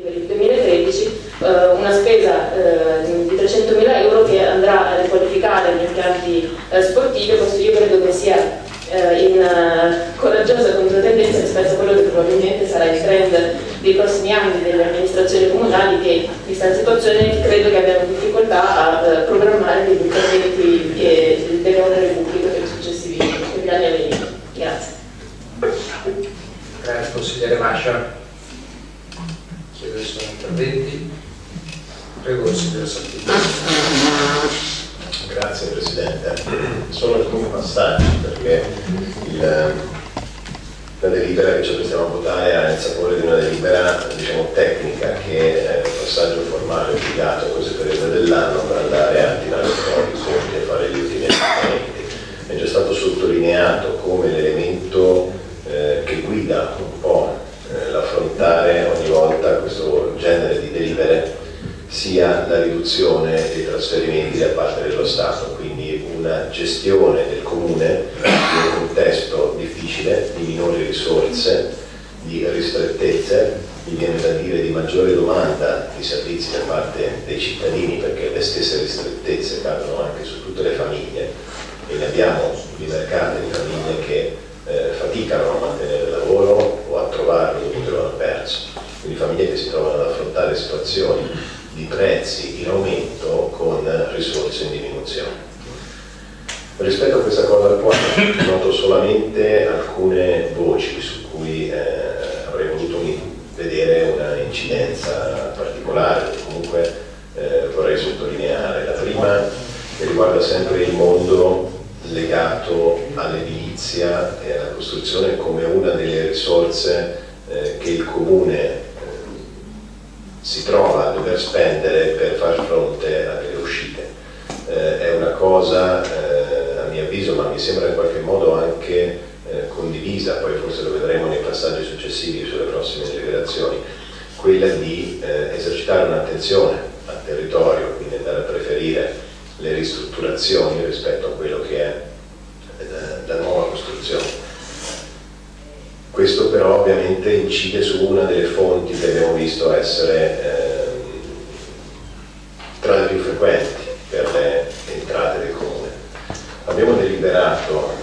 per il 2013 una spesa di 300.000 euro che andrà a riqualificare gli impianti sportivi. Questo io credo che sia in coraggiosa controtendenza rispetto a quello che probabilmente sarà il trend dei prossimi anni delle amministrazioni comunali, che in questa situazione credo che abbiano difficoltà a programmare degli interventi delle opere pubbliche per i successivi per gli anni a venire. Grazie. Grazie consigliere Mascia. Chiedo se sono interventi. Prego consigliere Saltini. Grazie Presidente. Sono alcuni passaggi perché la delibera che ci apprestiamo a votare ha il sapore di una delibera, diciamo, tecnica, che è un passaggio formale obbligato in questo periodo dell'anno per andare a tirare fuori i conti e fare gli ultimi aggiustamenti. È già stato sottolineato come l'elemento che guida un po' l'affrontare ogni volta questo genere di delibere sia la riduzione dei trasferimenti da parte dello Stato, quindi una gestione del Comune in un contesto difficile, di minori risorse, di ristrettezze, mi viene da dire di maggiore domanda di servizi da parte dei cittadini, perché le stesse ristrettezze cadono anche su tutte le famiglie e ne abbiamo di mercati di famiglie che faticano a mantenere il lavoro o a trovarlo dopo che lo hanno perso, quindi famiglie che si trovano ad affrontare situazioni di prezzi in aumento con risorse in diminuzione. Rispetto a questa cosa qua noto solamente alcune voci su cui avrei voluto vedere una incidenza particolare, che comunque vorrei sottolineare. La prima che riguarda sempre il mondo legato all'edilizia e alla costruzione come una delle risorse che il Comune si trova a dover spendere per far fronte a delle uscite. È una cosa, a mio avviso, ma mi sembra in qualche modo anche condivisa, poi forse lo vedremo nei passaggi successivi sulle prossime deliberazioni, quella di esercitare un'attenzione al territorio, quindi andare a preferire le ristrutturazioni rispetto a quello che è la nuova costruzione. Questo però ovviamente incide su una delle fonti che abbiamo visto essere tra le più frequenti per le entrate del Comune. Abbiamo deliberato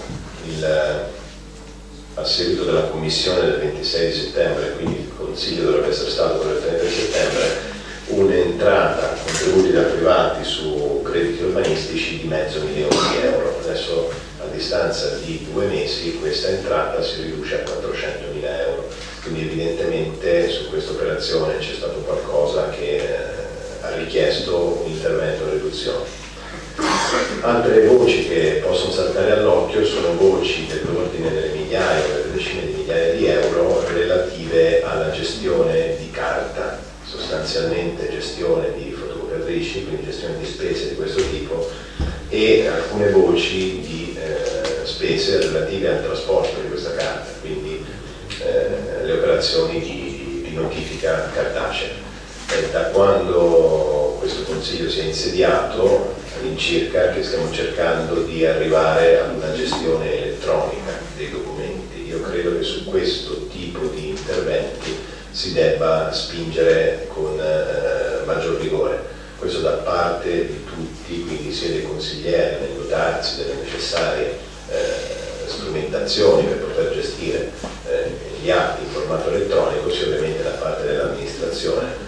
a seguito della commissione del 26 di settembre, quindi il Consiglio dovrebbe essere stato per il 30 di settembre, un'entrata contributi da privati su crediti urbanistici di $500.000. Adesso a distanza di 2 mesi questa entrata si riduce a €400.000, quindi evidentemente su questa operazione c'è stato qualcosa che ha richiesto un intervento di riduzione. Altre voci che possono saltare all'occhio sono voci dell'ordine delle migliaia o delle decine di migliaia di euro relative alla gestione di carta, sostanzialmente gestione di fotocopiatrici, quindi gestione di spese di questo tipo, e alcune voci di spese relative al trasporto di questa carta, quindi le operazioni di notifica cartacea. Da quando questo Consiglio si è insediato all'incirca che stiamo cercando di arrivare ad una gestione elettronica dei documenti. Io credo che su questo tipo di interventi si debba spingere con maggior vigore. Questo da parte di tutti, quindi sia dei consiglieri nel dotarsi delle necessarie strumentazioni per poter gestire gli atti in formato elettronico, sia ovviamente da parte dell'amministrazione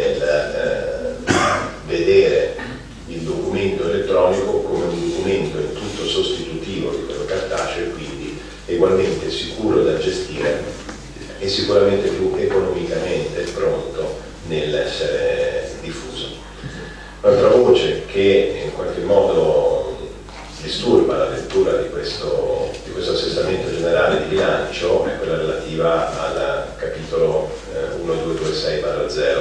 nel vedere il documento elettronico come un documento in tutto sostitutivo di quello cartaceo e quindi ugualmente sicuro da gestire e sicuramente più economicamente pronto nell'essere diffuso. Un'altra voce che in qualche modo disturba la lettura di questo assestamento generale di bilancio è quella relativa al capitolo 1226/0,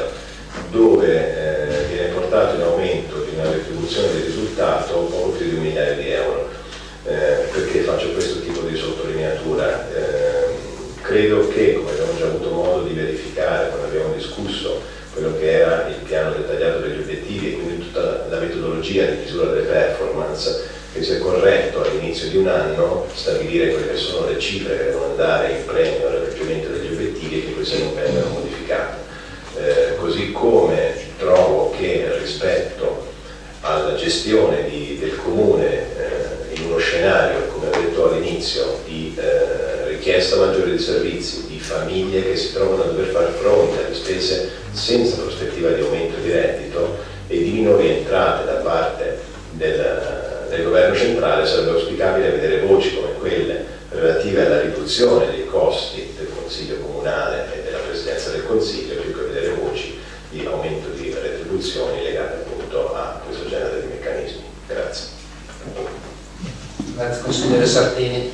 dove viene portato in aumento di una retribuzione di risultato poco più di €1.000.000. Perché faccio questo tipo di sottolineatura? Credo che, come abbiamo già avuto modo di verificare quando abbiamo discusso quello che era il piano dettagliato degli obiettivi e quindi tutta la metodologia di misura delle performance, che sia corretto all'inizio di un anno stabilire quelle che sono le cifre che devono andare in premio al raggiungimento degli obiettivi e che queste non vengano modificate. così come trovo che rispetto alla gestione del comune in uno scenario, come ho detto all'inizio, di richiesta maggiore di servizi, di famiglie che si trovano a dover fare fronte alle spese senza prospettiva di aumento di reddito e di minori entrate da parte del governo centrale, sarebbe auspicabile vedere voci come quelle relative alla riduzione dei costi del Consiglio Comunale e della Presidenza del Consiglio, più che vedere voci di aumento di retribuzioni legate appunto a questo genere di meccanismi. Grazie. Grazie consigliere Sartini.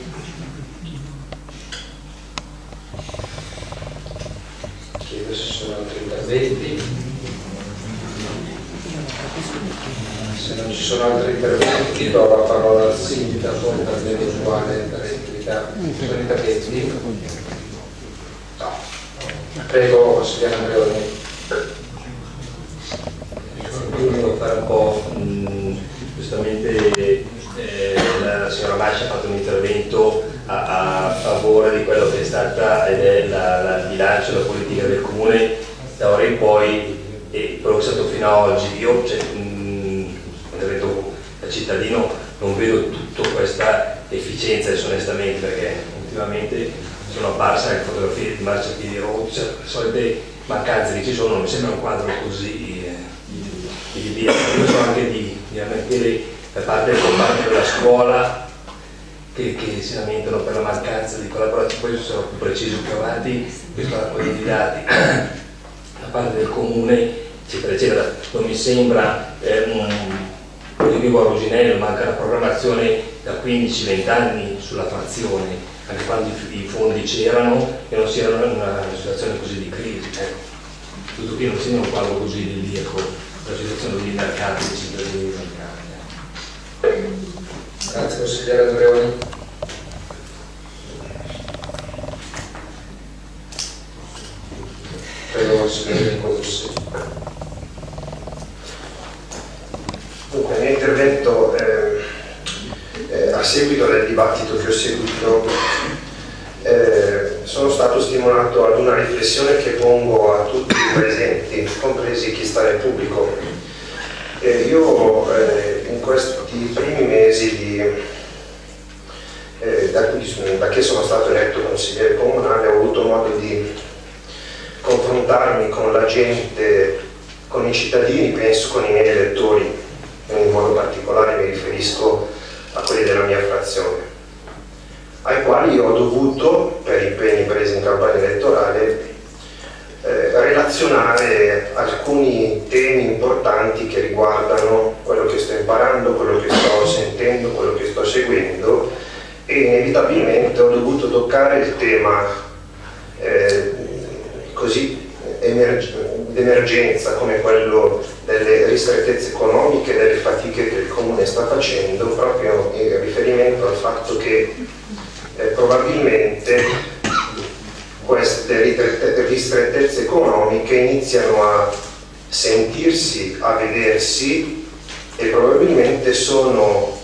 Chiedo se ci sono altri interventi. Se non ci sono altri interventi do la parola al sindaco per l'eventuale attività. Ci sono interventi? No. Prego consigliere Andreoni. Io devo fare un po', giustamente la signora Mascia ha fatto un intervento a favore di quello che è stata ed è il bilancio, la politica del comune da ora in poi e quello che è stato fino ad oggi. Io intervento da cittadino non vedo tutta questa efficienza onestamente, perché ultimamente sono apparse anche fotografie di marciapiedi rotti, cioè, le solite mancanze che ci sono, non mi sembra un quadro così di via. Io so anche di lamentele da parte del comparto della scuola che si lamentano per la mancanza di collaborazione, poi sono più preciso più avanti, questo raccogliere di dati da parte del comune, eccetera, eccetera. Non mi sembra io vivo a Rosinello, manca la programmazione da 15-20 anni sulla frazione, anche quando i fondi c'erano e non si erano in una situazione così di crisi. Ecco. Tutto qui non sembra un quadro così idilliaco, la situazione dei mercati dei cittadini del mercato. Grazie consigliere Andreoni. Prego consigliere Codussi. Dunque, il mio intervento a seguito del dibattito che ho seguito sono stato stimolato ad una riflessione che pongo a tutti i presenti, compresi chi sta nel pubblico. Io in questi primi mesi da che sono stato eletto consigliere comunale ho avuto modo di confrontarmi con la gente, con i cittadini, penso con i miei elettori. In modo particolare mi riferisco a quelli della mia frazione, ai quali ho dovuto, per impegni presi in campagna elettorale, relazionare alcuni temi importanti che riguardano quello che sto imparando, quello che sto sentendo, quello che sto seguendo, e inevitabilmente ho dovuto toccare il tema così d'emergenza come quello delle ristrettezze economiche, delle fatiche che il Comune sta facendo, proprio in riferimento al fatto che probabilmente queste ristrettezze economiche iniziano a sentirsi, a vedersi e probabilmente sono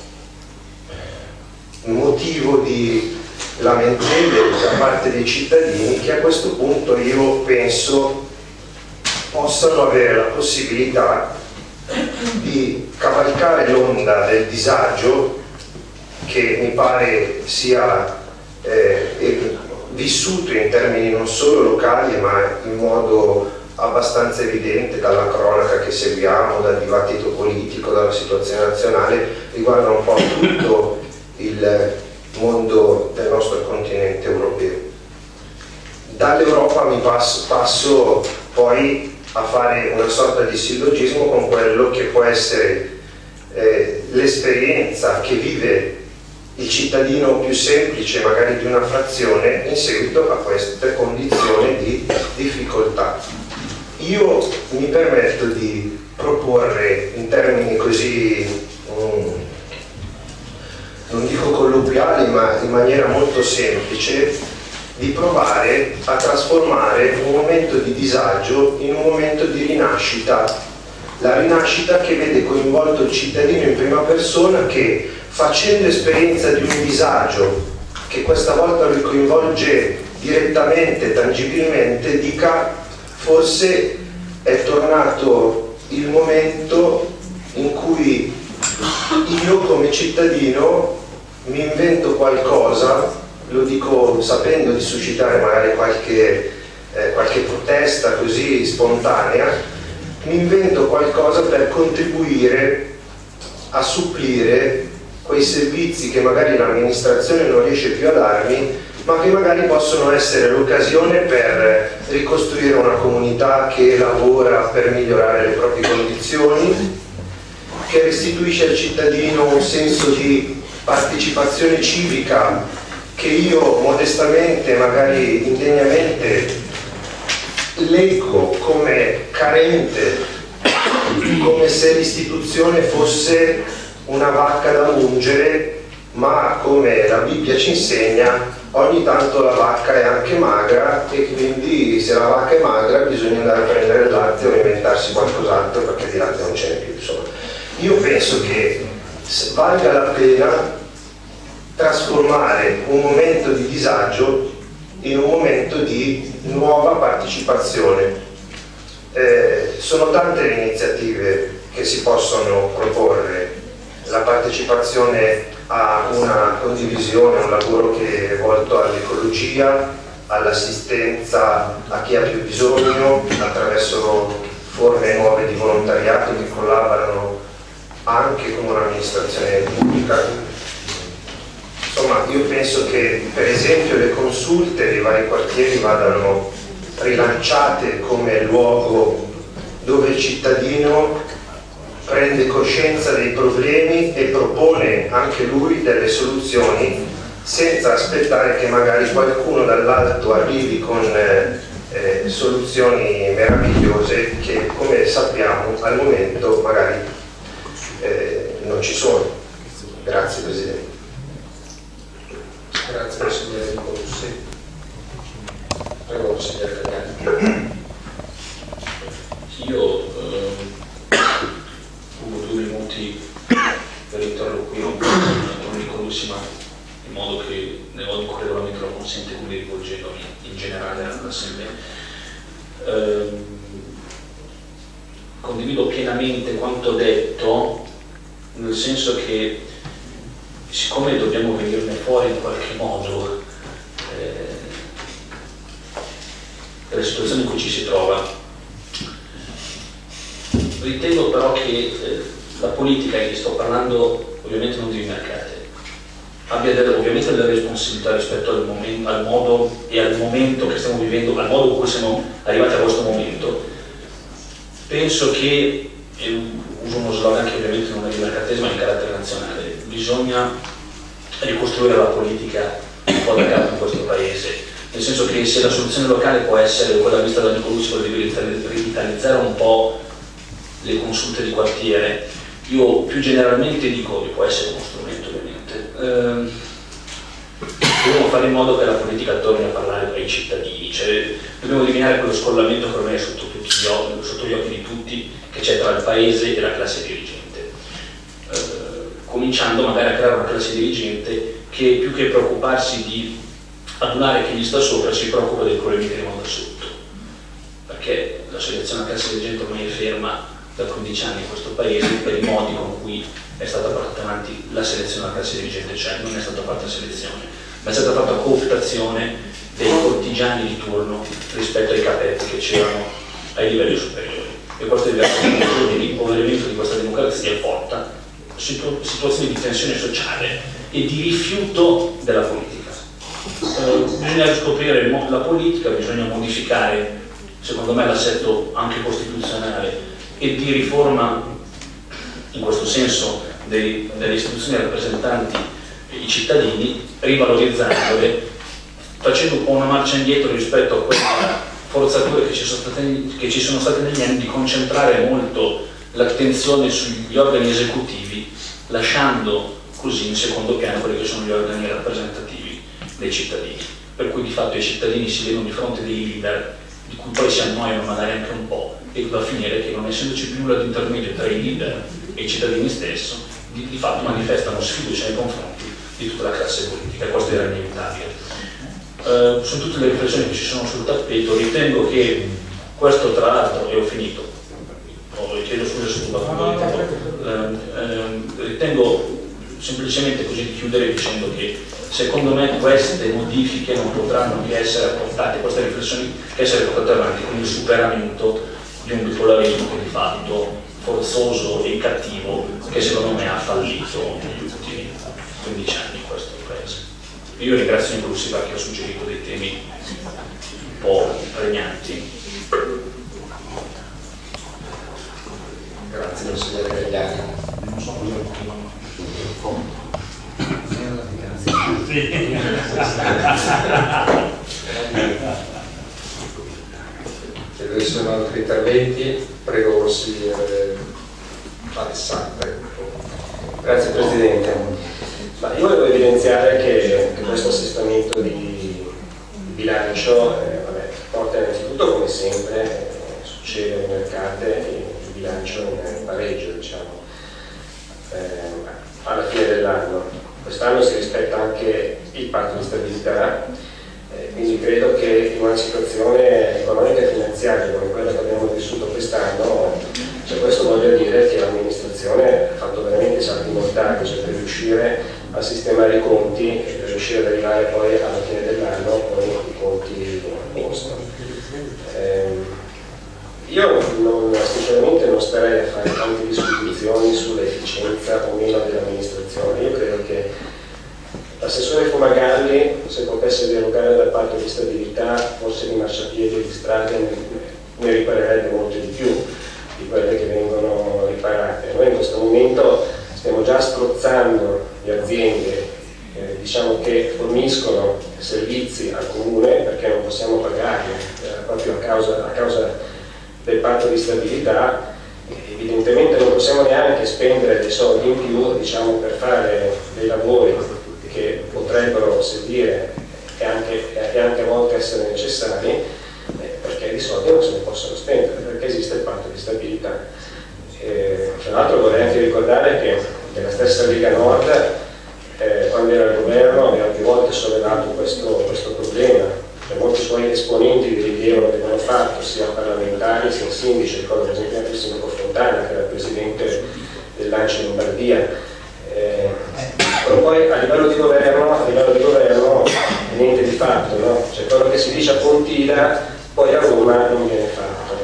motivo di lamentele da parte dei cittadini che a questo punto io penso possano avere la possibilità di cavalcare l'onda del disagio che mi pare sia vissuto in termini non solo locali ma in modo abbastanza evidente dalla cronaca che seguiamo, dal dibattito politico, dalla situazione nazionale, riguarda un po' tutto il mondo del nostro continente europeo. Dall'Europa mi passo poi a fare una sorta di sillogismo con quello che può essere l'esperienza che vive il cittadino più semplice, magari di una frazione, in seguito a queste condizioni di difficoltà. Io mi permetto di proporre in termini così, non dico colloquiali, ma in maniera molto semplice, di provare a trasformare un momento di disagio in un momento di rinascita. La rinascita che vede coinvolto il cittadino in prima persona che, facendo esperienza di un disagio che questa volta lo coinvolge direttamente, tangibilmente, dica forse è tornato il momento in cui io come cittadino mi invento qualcosa, lo dico sapendo di suscitare magari qualche protesta così spontanea, mi invento qualcosa per contribuire a supplire quei servizi che magari l'amministrazione non riesce più a darmi, ma che magari possono essere l'occasione per ricostruire una comunità che lavora per migliorare le proprie condizioni, che restituisce al cittadino un senso di partecipazione civica che io modestamente, magari indegnamente, leggo come carente, come se l'istituzione fosse una vacca da mungere, ma come la Bibbia ci insegna, ogni tanto la vacca è anche magra e quindi se la vacca è magra bisogna andare a prendere il latte o inventarsi qualcos'altro perché di latte non ce n'è più. Insomma, io penso che valga la pena trasformare un momento di disagio in un momento di nuova partecipazione. Sono tante le iniziative che si possono proporre, la partecipazione a una condivisione, un lavoro che è volto all'ecologia, all'assistenza a chi ha più bisogno attraverso forme nuove di volontariato che collaborano anche con un'amministrazione pubblica. Insomma, io penso che per esempio le consulte dei vari quartieri vadano rilanciate come luogo dove il cittadino prende coscienza dei problemi e propone anche lui delle soluzioni senza aspettare che magari qualcuno dall'alto arrivi con soluzioni meravigliose che, come sappiamo, al momento magari non ci sono. Grazie Presidente. Grazie consigliere Nicolussi. Prego consigliere Tagliani. Io rubo 2 minuti per interloquire un po' con Nicolussi, ma in modo che nel modo in cui il regolamento lo consente, quindi rivolgendomi in generale all'Assemblea. Condivido pienamente quanto detto, nel senso che siccome dobbiamo venirne fuori in qualche modo dalla situazione in cui ci si trova, ritengo però che la politica, che sto parlando ovviamente non di mercati, abbia ovviamente delle responsabilità rispetto al modo e al momento che stiamo vivendo, al modo in cui siamo arrivati a questo momento. Penso che, uso uno slogan che ovviamente non è di mercatesimo, ma di carattere nazionale, bisogna ricostruire la politica un po' da capo in questo paese, nel senso che se la soluzione locale può essere quella vista da Nicolussi, quella di rivitalizzare un po' le consulte di quartiere, io più generalmente dico che può essere uno strumento ovviamente. Dobbiamo fare in modo che la politica torni a parlare ai cittadini, cioè dobbiamo eliminare quello scollamento che ormai è sotto gli occhi di tutti, che c'è tra il paese e la classe dirigente, cominciando magari a creare una classe dirigente che più che preoccuparsi di adunare chi gli sta sopra si preoccupa dei problemi che arrivano da sotto, perché la selezione alla classe dirigente ormai è ferma da 15 anni in questo paese per i modi con cui è stata portata avanti la selezione alla classe dirigente, cioè non è stata fatta selezione, ma è stata fatta cooptazione dei cortigiani di turno rispetto ai capetti che c'erano ai livelli superiori, e questo è diverso di impoverimento di questa democrazia porta situazioni di tensione sociale e di rifiuto della politica. Bisogna riscoprire la politica, bisogna modificare secondo me l'assetto anche costituzionale e di riforma in questo senso delle istituzioni rappresentanti i cittadini, rivalorizzandole, facendo un po' una marcia indietro rispetto a quelle forzature che ci sono state negli anni, di concentrare molto l'attenzione sugli organi esecutivi, lasciando così in secondo piano quelli che sono gli organi rappresentativi dei cittadini, per cui di fatto i cittadini si vedono di fronte dei leader di cui poi si annoiano magari anche un po', e va a finire che non essendoci più nulla di intermedio tra i leader e i cittadini stesso, di fatto manifestano sfiducia nei confronti di tutta la classe politica, e questo era inevitabile. Sono tutte le riflessioni che ci sono sul tappeto. Ritengo che Questo tra l'altro, e ho finito, chiedo scusa se ho ritengo semplicemente così di chiudere dicendo che secondo me queste modifiche non potranno che essere apportate, queste riflessioni che essere portate avanti con il superamento di un bipolarismo che di fatto forzoso e cattivo che secondo me ha fallito negli ultimi 15 anni in questo paese. Io ringrazio Inclusiva che ha suggerito dei temi un po' pregnanti. Grazie consigliere Gagliani. Non so cosa Se ci sono altri interventi, prego consigliere Alessandro. Grazie Presidente. Io volevo evidenziare che questo assestamento di bilancio porta innanzitutto, come sempre succede nei mercati, il bilancio in pareggio, diciamo, alla fine dell'anno. Quest'anno si rispetta anche il patto di stabilità, quindi credo che in una situazione economica e finanziaria come quella che abbiamo vissuto quest'anno, questo voglia dire che l'amministrazione ha fatto veramente salti mortali, per riuscire a sistemare i conti e per riuscire ad arrivare poi alla fine dell'anno con i conti a posto. Io sinceramente non starei a fare tante disquisizioni sull'efficienza o meno dell'amministrazione. Io credo che l'assessore Fumagalli, se potesse derogare dal patto di stabilità, forse di marciapiedi e di strade ne riparerebbe molte di più di quelle che vengono riparate. Noi in questo momento stiamo già strozzando le aziende diciamo che forniscono servizi al comune perché non possiamo pagarli proprio a causa del patto di stabilità. Evidentemente non possiamo neanche spendere dei soldi in più, diciamo, per fare dei lavori che potrebbero servire e anche a volte essere necessari, perché di soldi non se ne possono spendere, perché esiste il patto di stabilità. Tra l'altro vorrei anche ricordare che la stessa Lega Nord, quando era al governo, aveva più volte sollevato questo problema. Molti suoi esponenti di rilievo l'avevano fatto, sia parlamentari sia sindaci, ricordo per esempio anche il sindaco Fontana, che era presidente dell'ANCI Lombardia. Però poi a livello di governo niente di fatto, no? Cioè quello che si dice a Pontida poi a Roma non viene fatto.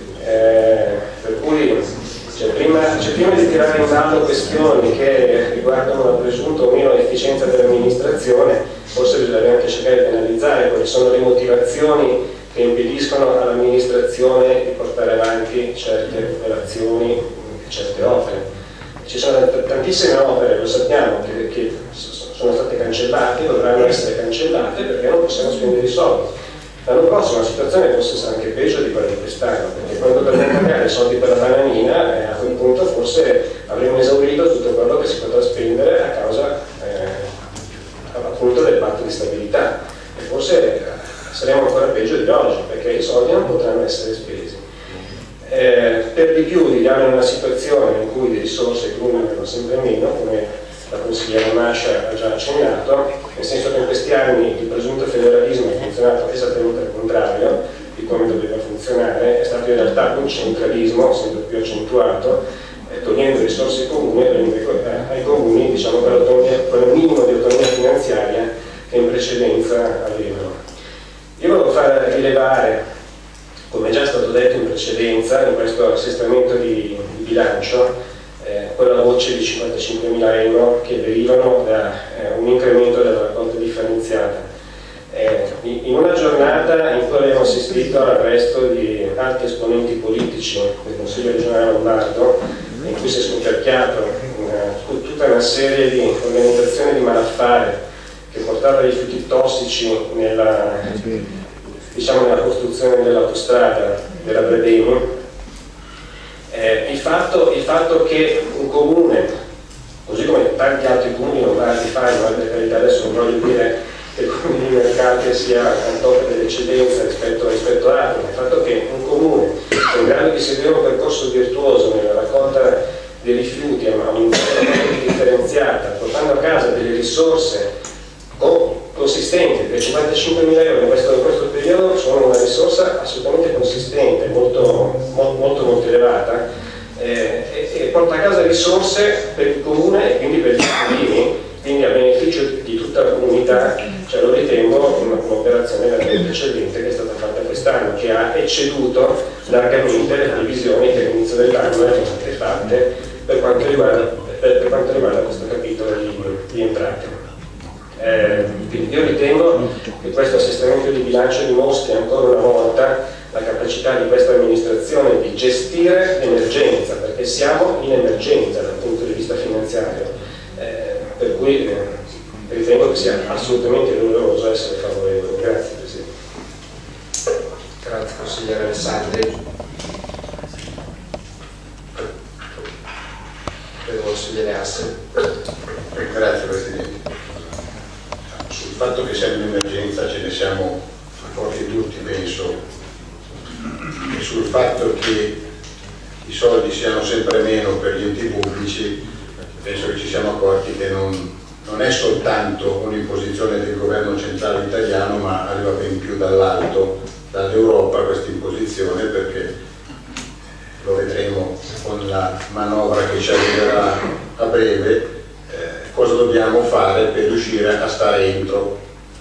Per cui prima di tirare in ballo questioni che riguardano la presunta o meno efficienza dell'amministrazione, forse bisognerebbe anche cercare di analizzare quali sono le motivazioni che impediscono all'amministrazione di portare avanti certe operazioni, certe opere. Ci sono tantissime opere, lo sappiamo, che sono state cancellate, dovranno essere cancellate perché non possiamo spendere i soldi. L'anno prossimo la situazione forse sarà anche peggio di quella di quest'anno, perché quando dovremo pagare i soldi per la bananina, a quel punto forse avremo esaurito tutto quello che si potrà spendere a causa appunto del patto di stabilità, e forse saremo ancora peggio di oggi, perché i soldi non potranno essere spesi. Per di più viviamo in una situazione in cui di risorse i comuni avevano sempre meno, come la consigliera Mascia ha già accennato, nel senso che in questi anni il presunto federalismo ha funzionato esattamente al contrario di come doveva funzionare, è stato in realtà un centralismo sempre più accentuato, togliendo risorse comuni ai comuni, diciamo, quel minimo di autonomia finanziaria che in precedenza avevano. Io volevo far rilevare, come già è stato detto in precedenza, in questo assestamento di bilancio, quella voce di 55.000 euro che derivano da un incremento della raccolta differenziata. In una giornata in cui abbiamo assistito all'arresto di alti esponenti politici del Consiglio regionale lombardo, in cui si è scoperchiato tutta una serie di organizzazioni di malaffare che portava rifiuti tossici nella costruzione dell'autostrada della Brebemi, il fatto che un comune, così come tanti altri comuni lombardi fanno, per carità adesso non voglio dire che il comune di Mercate sia al top dell'eccellenza rispetto ad altri, ma il fatto che un comune è in grado di seguire un percorso virtuoso nella raccolta dei rifiuti a un livello differenziata, portando a casa delle risorse con consistenti, perché 55.000 euro in questo periodo sono una risorsa assolutamente consistente, molto elevata, e porta a casa risorse per il comune e quindi per gli cittadini, quindi a beneficio di tutta la comunità. Cioè, lo ritengo un'operazione veramente eccellente che è stata fatta quest'anno, che ha ecceduto largamente le previsioni che all'inizio dell'anno erano state fatte per quanto riguarda questo capitolo di entrate. Quindi io ritengo che questo assestamento di bilancio dimostri ancora una volta la capacità di questa amministrazione di gestire l'emergenza, perché siamo in emergenza dal punto di vista finanziario, per cui ritengo che sia assolutamente doveroso essere favorevole. Grazie Presidente. Grazie consigliere Alessandri. Credo consigliere Asse. Grazie Presidente. Sul fatto che siamo in emergenza ce ne siamo accorti tutti, penso, e sul fatto che i soldi siano sempre meno per gli enti pubblici, penso che ci siamo accorti che non è soltanto un'imposizione del governo centrale italiano, ma arriva ben più dall'alto, dall'Europa, questa imposizione, perché lo vedremo con la manovra che ci arriverà a breve, cosa dobbiamo fare per riuscire a stare entro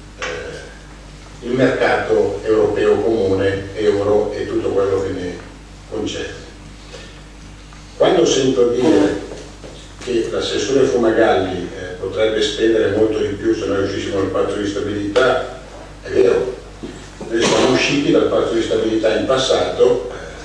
il mercato europeo comune, euro e tutto quello che ne concerne. Quando sento dire che l'assessore Fumagalli potrebbe spendere molto di più se noi uscissimo dal patto di stabilità, è vero, noi siamo usciti dal patto di stabilità in passato,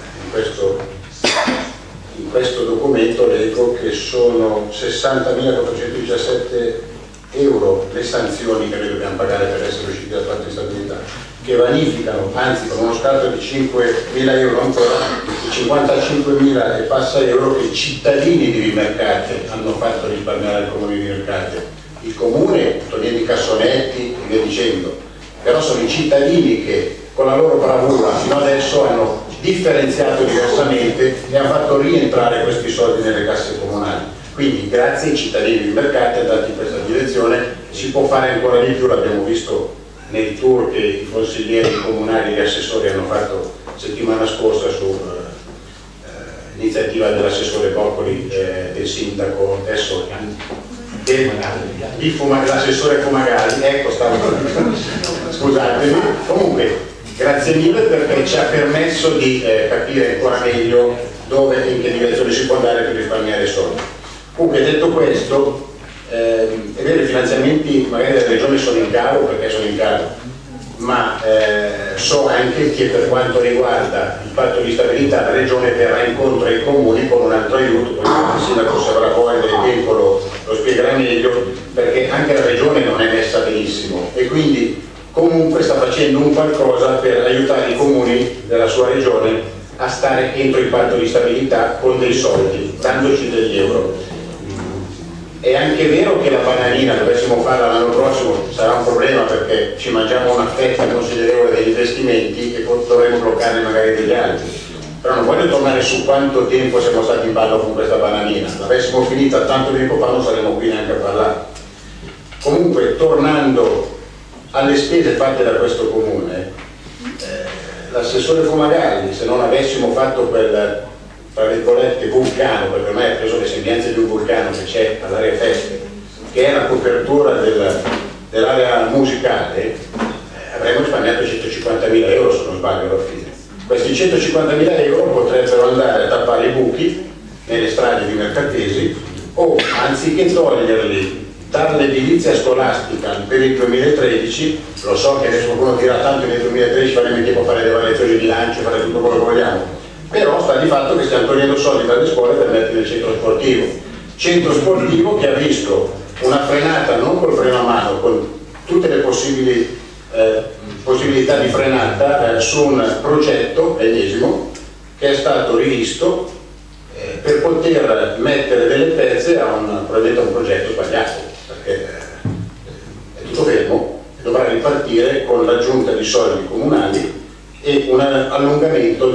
in questo documento leggo che sono 60.417 euro le sanzioni che noi dobbiamo pagare per essere usciti dal patto di stabilità, che vanificano, anzi con uno scarto di 5.000 euro ancora, i 55.000 e passa euro che i cittadini di Vimercate hanno fatto risparmiare al comune di Vimercate. Il comune, togliendo i cassonetti e via dicendo, però sono i cittadini che con la loro bravura fino adesso hanno differenziato diversamente e hanno fatto rientrare questi soldi nelle casse comunali. Quindi grazie ai cittadini di Vimercate andati in questa direzione, si può fare ancora di più, l'abbiamo visto nei tour che i consiglieri comunali e gli assessori hanno fatto settimana scorsa su iniziativa dell'assessore Boccoli, del sindaco, adesso l'assessore Fumagalli, ecco, scusatemi, comunque grazie mille perché ci ha permesso di capire ancora meglio dove e in che direzione si può andare per risparmiare soldi. Comunque, detto questo, è vero, i finanziamenti magari delle regioni sono in calo perché sono in calo, ma so anche che per quanto riguarda il patto di stabilità la regione verrà incontro ai comuni con un altro aiuto, poi il sindaco se avrà voglia del tempo lo spiegherà meglio, perché anche la regione non è messa benissimo e quindi comunque sta facendo un qualcosa per aiutare i comuni della sua regione a stare entro il patto di stabilità con dei soldi, dandoci degli euro. È anche vero che la bananina, dovessimo farla l'anno prossimo, sarà un problema perché ci mangiamo una fetta considerevole degli investimenti e dovremo bloccarne magari degli altri. Però non voglio tornare su quanto tempo siamo stati in ballo con questa bananina. L'avessimo finita tanto tempo fa non saremmo qui neanche a parlare. Comunque, tornando alle spese fatte da questo comune, l'assessore Fumagalli, se non avessimo fatto quel, tra virgolette, vulcano, perché ormai ha preso le sembianze di un vulcano che c'è all'area feste, che è la copertura dell'area musicale, avremmo risparmiato 150.000 euro se non sbaglio alla fine. Questi 150.000 euro potrebbero andare a tappare i buchi nelle strade di Mercatesi o, anziché toglierli dall'edilizia scolastica per il 2013, lo so che adesso qualcuno dirà tanto nel 2013 faremo tempo a fare le variazioni di bilancio, fare tutto quello che vogliamo, però sta di fatto che stiamo togliendo soldi dalle scuole per mettere nel centro sportivo che ha visto una frenata non col freno a mano, con tutte le possibilità di frenata su un progetto ennesimo che è stato rivisto per poter mettere delle pezze a probabilmente a un progetto sbagliato, perché è tutto fermo e dovrà ripartire con l'aggiunta di soldi comunali e un allungamento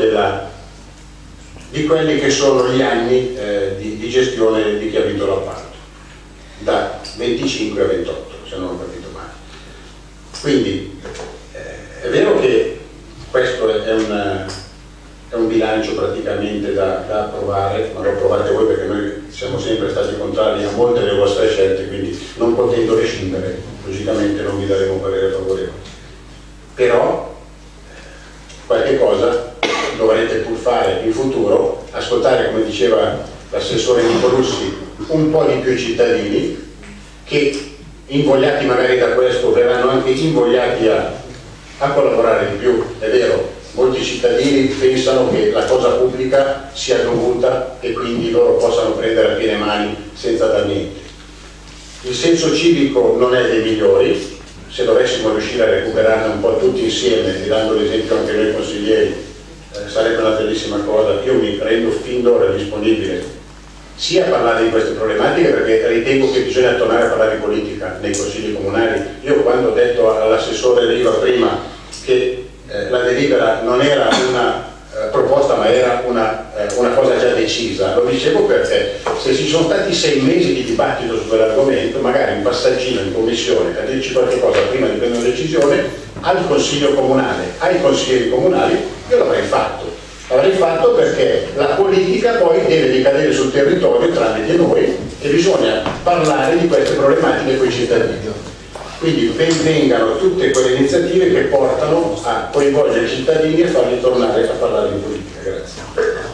di quelli che sono gli anni di gestione di chi ha vinto l'appalto, da 25 a 28, se non ho capito male. Quindi è vero che questo è un bilancio praticamente da approvare, ma lo approvate voi perché noi siamo sempre stati contrari a molte delle vostre scelte, quindi non potendo rescindere, logicamente non vi daremo un parere favorevole. Però qualche cosa dovrete pur fare in futuro, ascoltare, come diceva l'assessore Nicolussi, un po' di più i cittadini che, invogliati magari da questo, verranno anche invogliati a collaborare di più. È vero, molti cittadini pensano che la cosa pubblica sia dovuta e quindi loro possano prendere a piene mani senza dar niente. Il senso civico non è dei migliori, se dovessimo riuscire a recuperarne un po' tutti insieme, e dando l'esempio anche noi consiglieri, sarebbe una bellissima cosa. Io mi rendo fin d'ora disponibile sia a parlare di queste problematiche, perché ritengo che bisogna tornare a parlare di politica nei consigli comunali. Io quando ho detto all'assessore Riva prima che la delibera non era una proposta ma era una cosa già decisa, lo dicevo perché se ci sono stati 6 mesi di dibattito su quell'argomento, magari un passaggino in commissione a dirci qualche cosa prima di prendere una decisione al consiglio comunale, ai consiglieri comunali, io l'avrei fatto. L'avrei fatto perché la politica poi deve ricadere sul territorio tramite noi e bisogna parlare di queste problematiche con i cittadini. Quindi ben vengano tutte quelle iniziative che portano a coinvolgere i cittadini e farli tornare a parlare di politica. Grazie.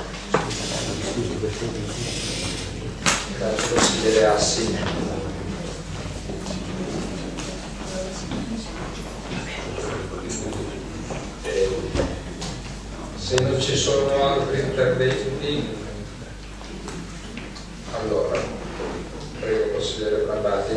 Grazie consigliere Assi. Se non ci sono altri interventi, allora prego consigliere Brambati.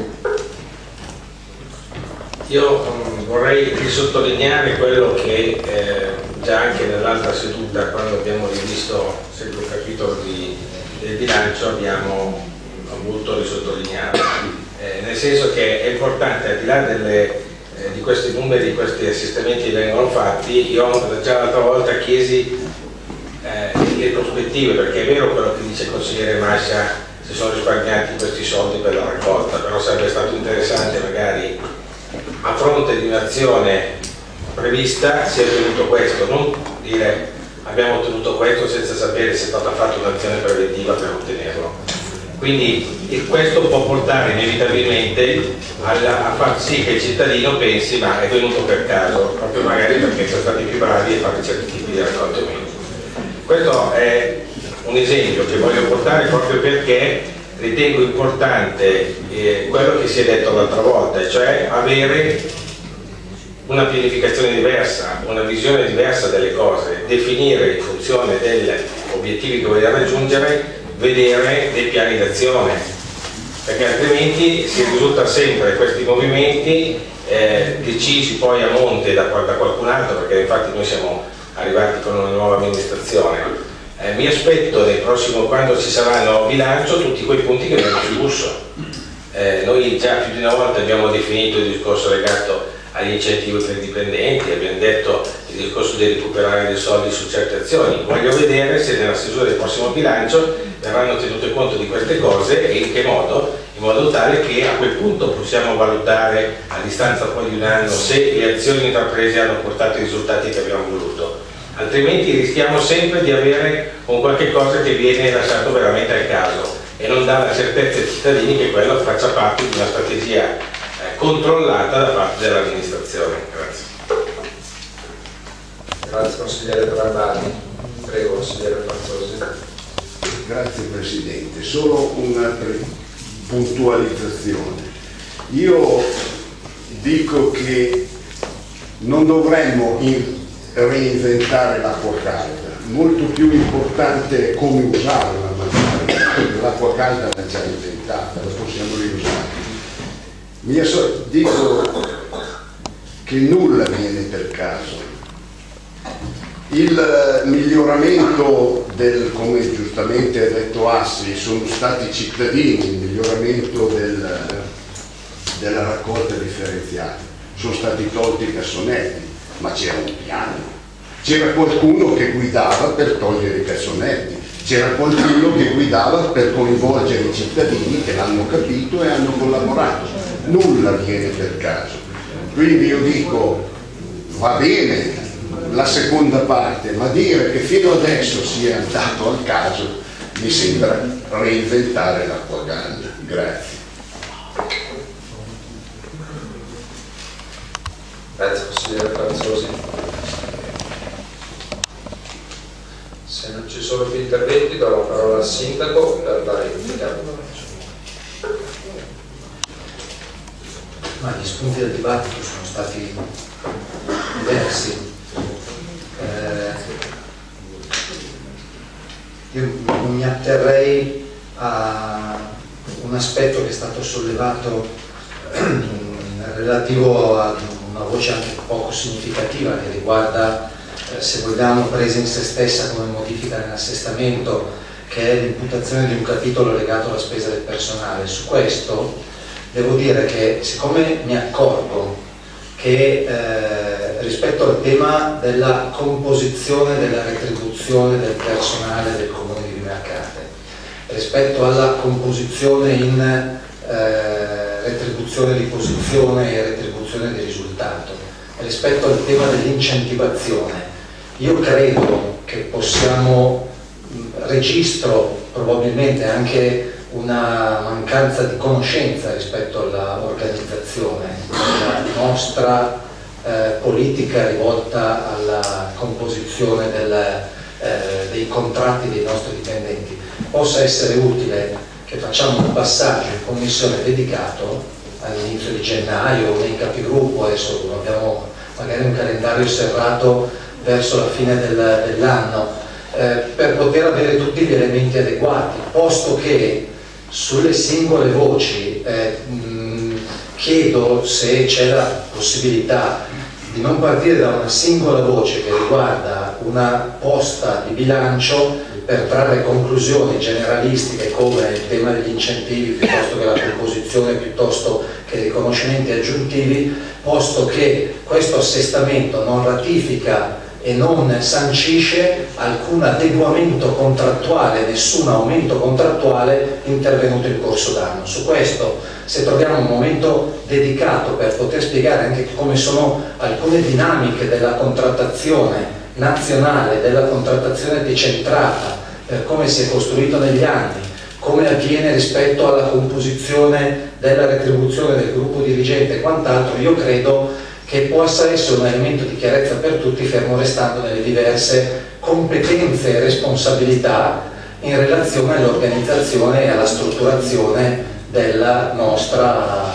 Io vorrei risottolineare quello che già anche nell'altra seduta, quando abbiamo rivisto sempre il capitolo del bilancio, abbiamo voluto risottolineare, nel senso che è importante, al di là di questi numeri, di questi assestamenti che vengono fatti, io già l'altra volta chiesi le prospettive, perché è vero quello che dice il consigliere Mascia, si sono risparmiati questi soldi per la raccolta, però sarebbe stato interessante magari a fronte di un'azione prevista sia ottenuto questo, non dire abbiamo ottenuto questo senza sapere se è stata fatta un'azione preventiva per ottenerlo. Quindi questo può portare inevitabilmente a far sì che il cittadino pensi ma è venuto per caso, proprio magari perché sono stati più bravi a fare certi tipi di raccoltimento. Questo è un esempio che voglio portare proprio perché ritengo importante quello che si è detto l'altra volta, cioè avere una pianificazione diversa, una visione diversa delle cose, definire in funzione degli obiettivi che vogliamo raggiungere, vedere dei piani d'azione, perché altrimenti si risulta sempre questi movimenti decisi poi a monte da qualcun altro, perché infatti noi siamo arrivati con una nuova amministrazione. Mi aspetto nel prossimo, quando ci sarà il nuovo bilancio, tutti quei punti che abbiamo discusso. Noi già più di una volta abbiamo definito il discorso legato agli incentivi per i dipendenti, abbiamo detto il discorso di recuperare dei soldi su certe azioni. Voglio vedere se nella stesura del prossimo bilancio verranno tenute conto di queste cose e in che modo, in modo tale che a quel punto possiamo valutare a distanza poi di un anno se le azioni intraprese hanno portato i risultati che abbiamo voluto. Altrimenti rischiamo sempre di avere un qualche cosa che viene lasciato veramente al caso e non dà la certezza ai cittadini che quello faccia parte di una strategia controllata da parte dell'amministrazione. Grazie. Grazie consigliere Brambati. Prego consigliere Fazzosi. Grazie Presidente, solo una puntualizzazione. Io dico che non dovremmo reinventare l'acqua calda, molto più importante è come usarla magari, perché l'acqua calda l'ha già inventata, la possiamo riusare. Dico che nulla viene per caso. Il miglioramento come giustamente ha detto Assi, sono stati i cittadini, il miglioramento della raccolta differenziata, sono stati tolti i cassonetti, ma c'era un piano, c'era qualcuno che guidava per togliere i cassonetti, c'era qualcuno che guidava per coinvolgere i cittadini che l'hanno capito e hanno collaborato. Nulla viene per caso. Quindi io dico, va bene la seconda parte, ma dire che fino adesso sia andato al caso mi sembra reinventare l'acqua calda. Grazie. Grazie consigliere Franzosi. Se non ci sono più interventi do la parola al sindaco per la replica. Ma gli spunti del dibattito sono stati diversi. Io mi atterrei a un aspetto che è stato sollevato relativo a una voce anche poco significativa che riguarda, se vogliamo, presa in se stessa come modifica nell'assestamento, che è l'imputazione di un capitolo legato alla spesa del personale. Su questo devo dire che, siccome mi accorgo che rispetto al tema della composizione della retribuzione del personale del Comune di Vimercate, rispetto alla composizione in retribuzione di posizione e retribuzione di risultato, rispetto al tema dell'incentivazione, io credo che possiamo, registro probabilmente anche una mancanza di conoscenza rispetto all'organizzazione della nostra politica rivolta alla composizione dei contratti dei nostri dipendenti, possa essere utile che facciamo un passaggio in commissione dedicato all'inizio di gennaio, nei capigruppo. Adesso abbiamo magari un calendario serrato verso la fine dell'anno, per poter avere tutti gli elementi adeguati, posto che sulle singole voci chiedo se c'è la possibilità di non partire da una singola voce che riguarda una posta di bilancio per trarre conclusioni generalistiche come il tema degli incentivi piuttosto che la composizione, piuttosto che i riconoscimenti aggiuntivi, posto che questo assestamento non ratifica e non sancisce alcun adeguamento contrattuale, nessun aumento contrattuale intervenuto in corso d'anno. Su questo, se troviamo un momento dedicato per poter spiegare anche come sono alcune dinamiche della contrattazione nazionale, della contrattazione decentrata, per come si è costruito negli anni, come avviene rispetto alla composizione della retribuzione del gruppo dirigente e quant'altro, io credo che possa essere un elemento di chiarezza per tutti, fermo restando nelle diverse competenze e responsabilità in relazione all'organizzazione e alla strutturazione del nostro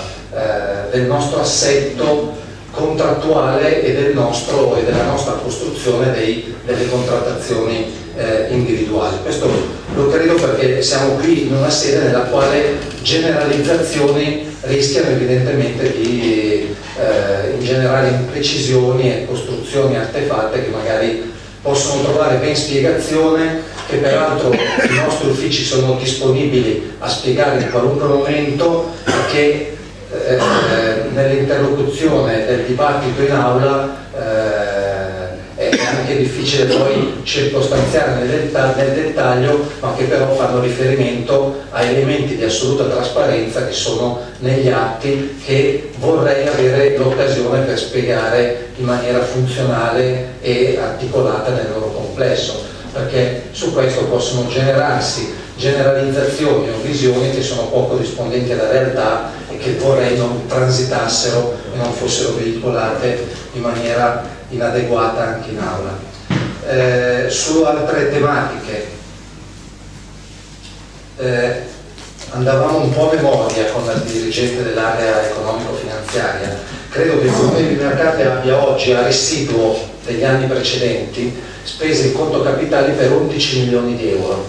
assetto contrattuale e della nostra costruzione delle contrattazioni individuali. Questo lo credo perché siamo qui in una sede nella quale generalizzazioni rischiano evidentemente di ingenerare imprecisioni e costruzioni artefatte che magari possono trovare ben spiegazione, che peraltro i nostri uffici sono disponibili a spiegare in qualunque momento, che nell'interlocuzione del dibattito in aula è anche difficile poi circostanziare nel dettaglio, ma che però fanno riferimento a elementi di assoluta trasparenza che sono negli atti, che vorrei avere l'occasione per spiegare in maniera funzionale e articolata nel loro complesso, perché su questo possono generarsi generalizzazioni o visioni che sono poco rispondenti alla realtà e che vorrei non transitassero e non fossero veicolate in maniera inadeguata anche in aula. Su altre tematiche andavamo un po' a memoria con la dirigente dell'area economico-finanziaria. Credo che il Comune di Vimercate abbia oggi a residuo degli anni precedenti spese in conto capitali per 11 milioni di euro,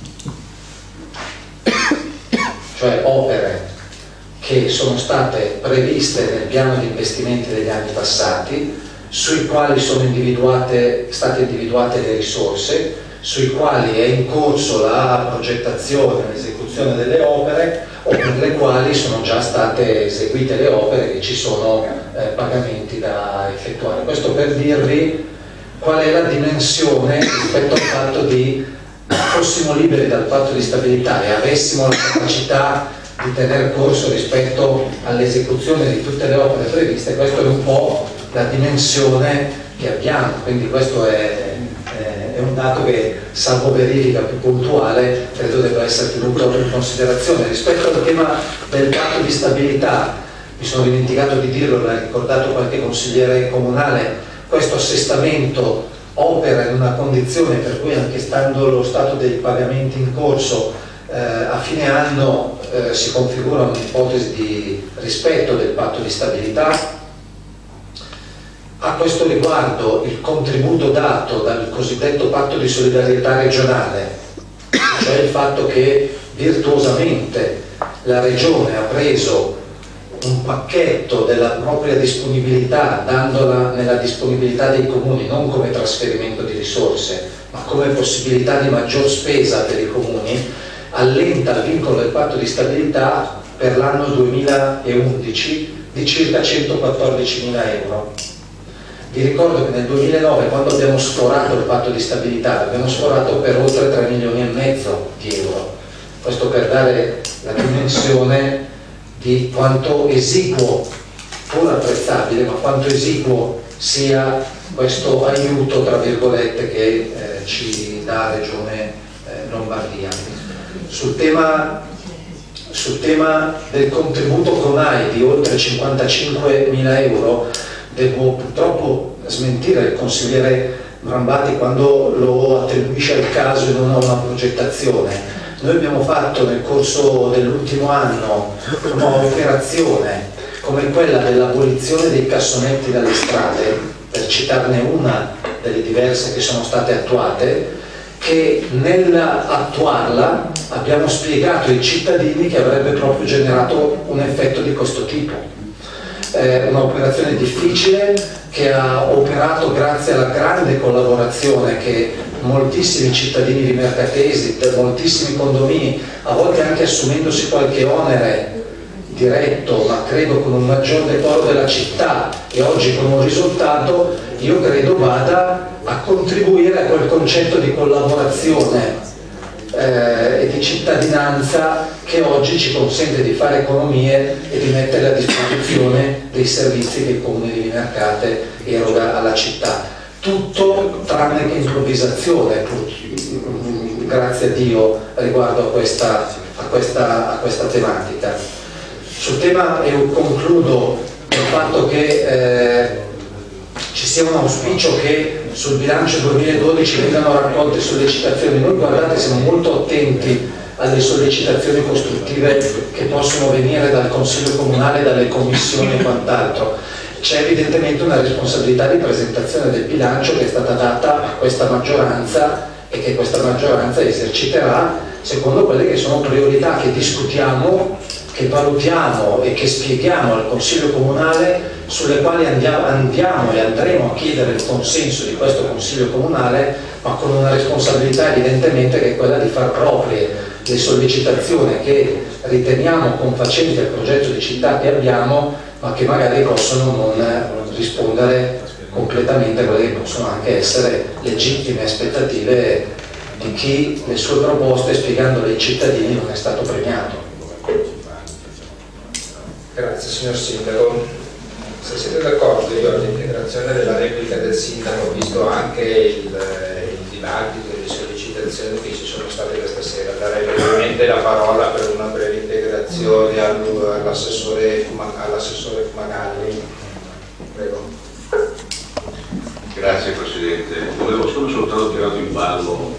cioè opere che sono state previste nel piano di investimenti degli anni passati, sui quali sono state individuate le risorse, sui quali è in corso la progettazione e l'esecuzione delle opere, o per le quali sono già state eseguite le opere e ci sono pagamenti da effettuare. Questo per dirvi qual è la dimensione rispetto al fatto di fossimo liberi dal patto di stabilità e avessimo la capacità di tenere corso rispetto all'esecuzione di tutte le opere previste. Questa è un po' la dimensione che abbiamo, quindi questo è un dato che, salvo verifica più puntuale, credo debba essere tenuto in considerazione. Rispetto al tema del patto di stabilità, mi sono dimenticato di dirlo, l'ha ricordato qualche consigliere comunale, questo assestamento opera in una condizione per cui, anche stando lo stato dei pagamenti in corso, a fine anno si configura un'ipotesi di rispetto del patto di stabilità. A questo riguardo il contributo dato dal cosiddetto patto di solidarietà regionale, cioè il fatto che virtuosamente la Regione ha preso un pacchetto della propria disponibilità, dandola nella disponibilità dei comuni, non come trasferimento di risorse, ma come possibilità di maggior spesa per i comuni, allenta il vincolo del patto di stabilità per l'anno 2011 di circa 114.000 euro. Vi ricordo che nel 2009, quando abbiamo sforato il patto di stabilità, l'abbiamo sforato per oltre 3,5 milioni di euro. Questo per dare la dimensione di quanto esiguo, pur apprezzabile, ma quanto esiguo sia questo aiuto, tra virgolette, che ci dà Regione Lombardia. Sul tema del contributo CONAI di oltre 55.000 euro, devo purtroppo smentire il consigliere Brambati quando lo attribuisce al caso e non a una progettazione. Noi abbiamo fatto nel corso dell'ultimo anno un'operazione come quella dell'abolizione dei cassonetti dalle strade, per citarne una delle diverse che sono state attuate, che nell'attuarla abbiamo spiegato ai cittadini che avrebbe proprio generato un effetto di questo tipo. Un'operazione difficile che ha operato grazie alla grande collaborazione che moltissimi cittadini rimercatesi, moltissimi condomini, a volte anche assumendosi qualche onere diretto, ma credo con un maggior decoro della città e oggi con un risultato, io credo vada a contribuire a quel concetto di collaborazione e di cittadinanza che oggi ci consente di fare economie e di mettere a disposizione dei servizi che il Comune di Vimercate eroga alla città. Tutto tranne che improvvisazione, grazie a Dio, riguardo a questa tematica. Sul tema, e concludo, il fatto che ci sia un auspicio che sul bilancio 2012 vengano raccolte sollecitazioni. Noi, guardate, siamo molto attenti alle sollecitazioni costruttive che possono venire dal Consiglio Comunale, dalle commissioni e quant'altro. C'è evidentemente una responsabilità di presentazione del bilancio che è stata data a questa maggioranza e che questa maggioranza eserciterà secondo quelle che sono priorità che discutiamo, che valutiamo e che spieghiamo al Consiglio Comunale, sulle quali andiamo e andremo a chiedere il consenso di questo Consiglio Comunale, ma con una responsabilità evidentemente che è quella di far proprie le sollecitazioni che riteniamo confacenti al progetto di città che abbiamo, ma che magari possono non rispondere completamente a quelle che possono anche essere legittime aspettative di chi le sue proposte, spiegandole ai cittadini, non è stato premiato. Grazie signor Sindaco. Se siete d'accordo, io all'integrazione della replica del Sindaco ho visto anche il dibattito e le sollecitazioni che ci sono state questa sera. Darei brevemente la parola per una breve integrazione all'assessore Fumagalli. Prego. Grazie Presidente. Volevo soltanto tirato in ballo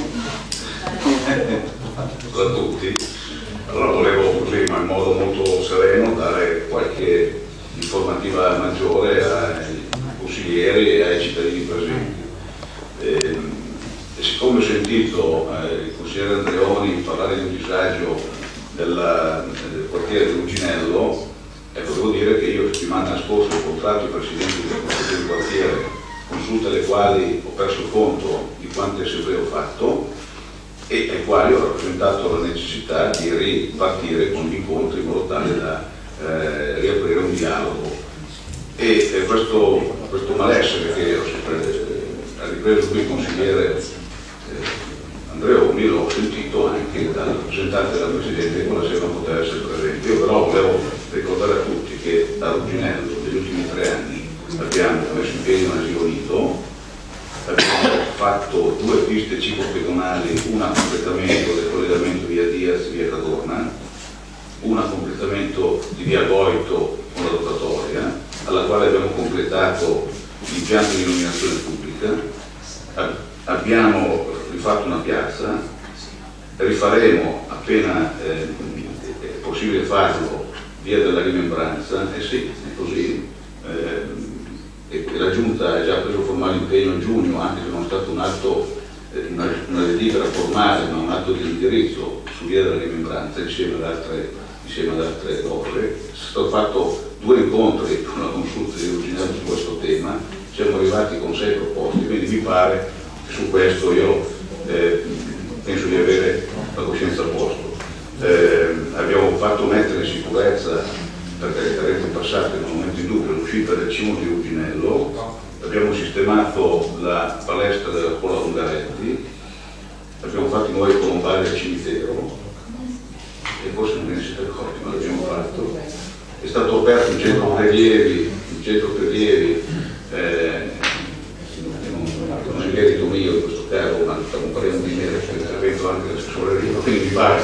da tutti. Allora volevo così, ma in modo molto sereno, dare qualche informativa maggiore ai consiglieri e ai cittadini presenti. E siccome ho sentito il consigliere Andreoni parlare di un disagio del quartiere di Luginello, ecco, devo dire che io la settimana scorsa ho incontrato i presidenti del quartiere, consulte alle quali ho perso conto di quante SB ho fatto e ai quali ho rappresentato la necessità di ripartire con gli incontri in modo tale da riaprire un dialogo. E questo malessere che ha ripreso qui il consigliere Andreoni l'ho sentito anche dal rappresentante della Presidente che quella sera non poteva essere presente. Io però volevo ricordare a tutti che a Ruginello negli ultimi 3 anni abbiamo messo in piedi un asilo nido, abbiamo fatto 2 piste ciclopedonali, una a completamento del collegamento via Diaz, via Cadorna, una a completamento di via Goito con la rotatoria, alla quale abbiamo completato l'impianto di illuminazione pubblica, abbiamo rifatto una piazza, rifaremo appena è possibile farlo via della rimembranza, e sì, è così. E la Giunta ha già preso formale impegno in giugno, anche se non è stato un atto, una delibera formale, ma un atto di indirizzo su via della rimembranza insieme ad altre cose. Sono stato fatto 2 incontri con la consulta di Ruginello su questo tema, siamo arrivati con 6 proposte, quindi mi pare che su questo io penso di avere la coscienza a posto. Abbiamo fatto mettere in sicurezza, perché le carrette passate non metto in dubbio l'uscita del cimo di Ruginello, abbiamo sistemato la palestra della scuola Ungaretti, abbiamo fatto i nuovi colombari al cimitero, e forse non ve ne siete accorti, ma l'abbiamo fatto. È stato aperto un centro prelievi, non è merito mio in questo caso, ma stiamo parlando di merito, intervento anche dell'assessore Riva, quindi mi pare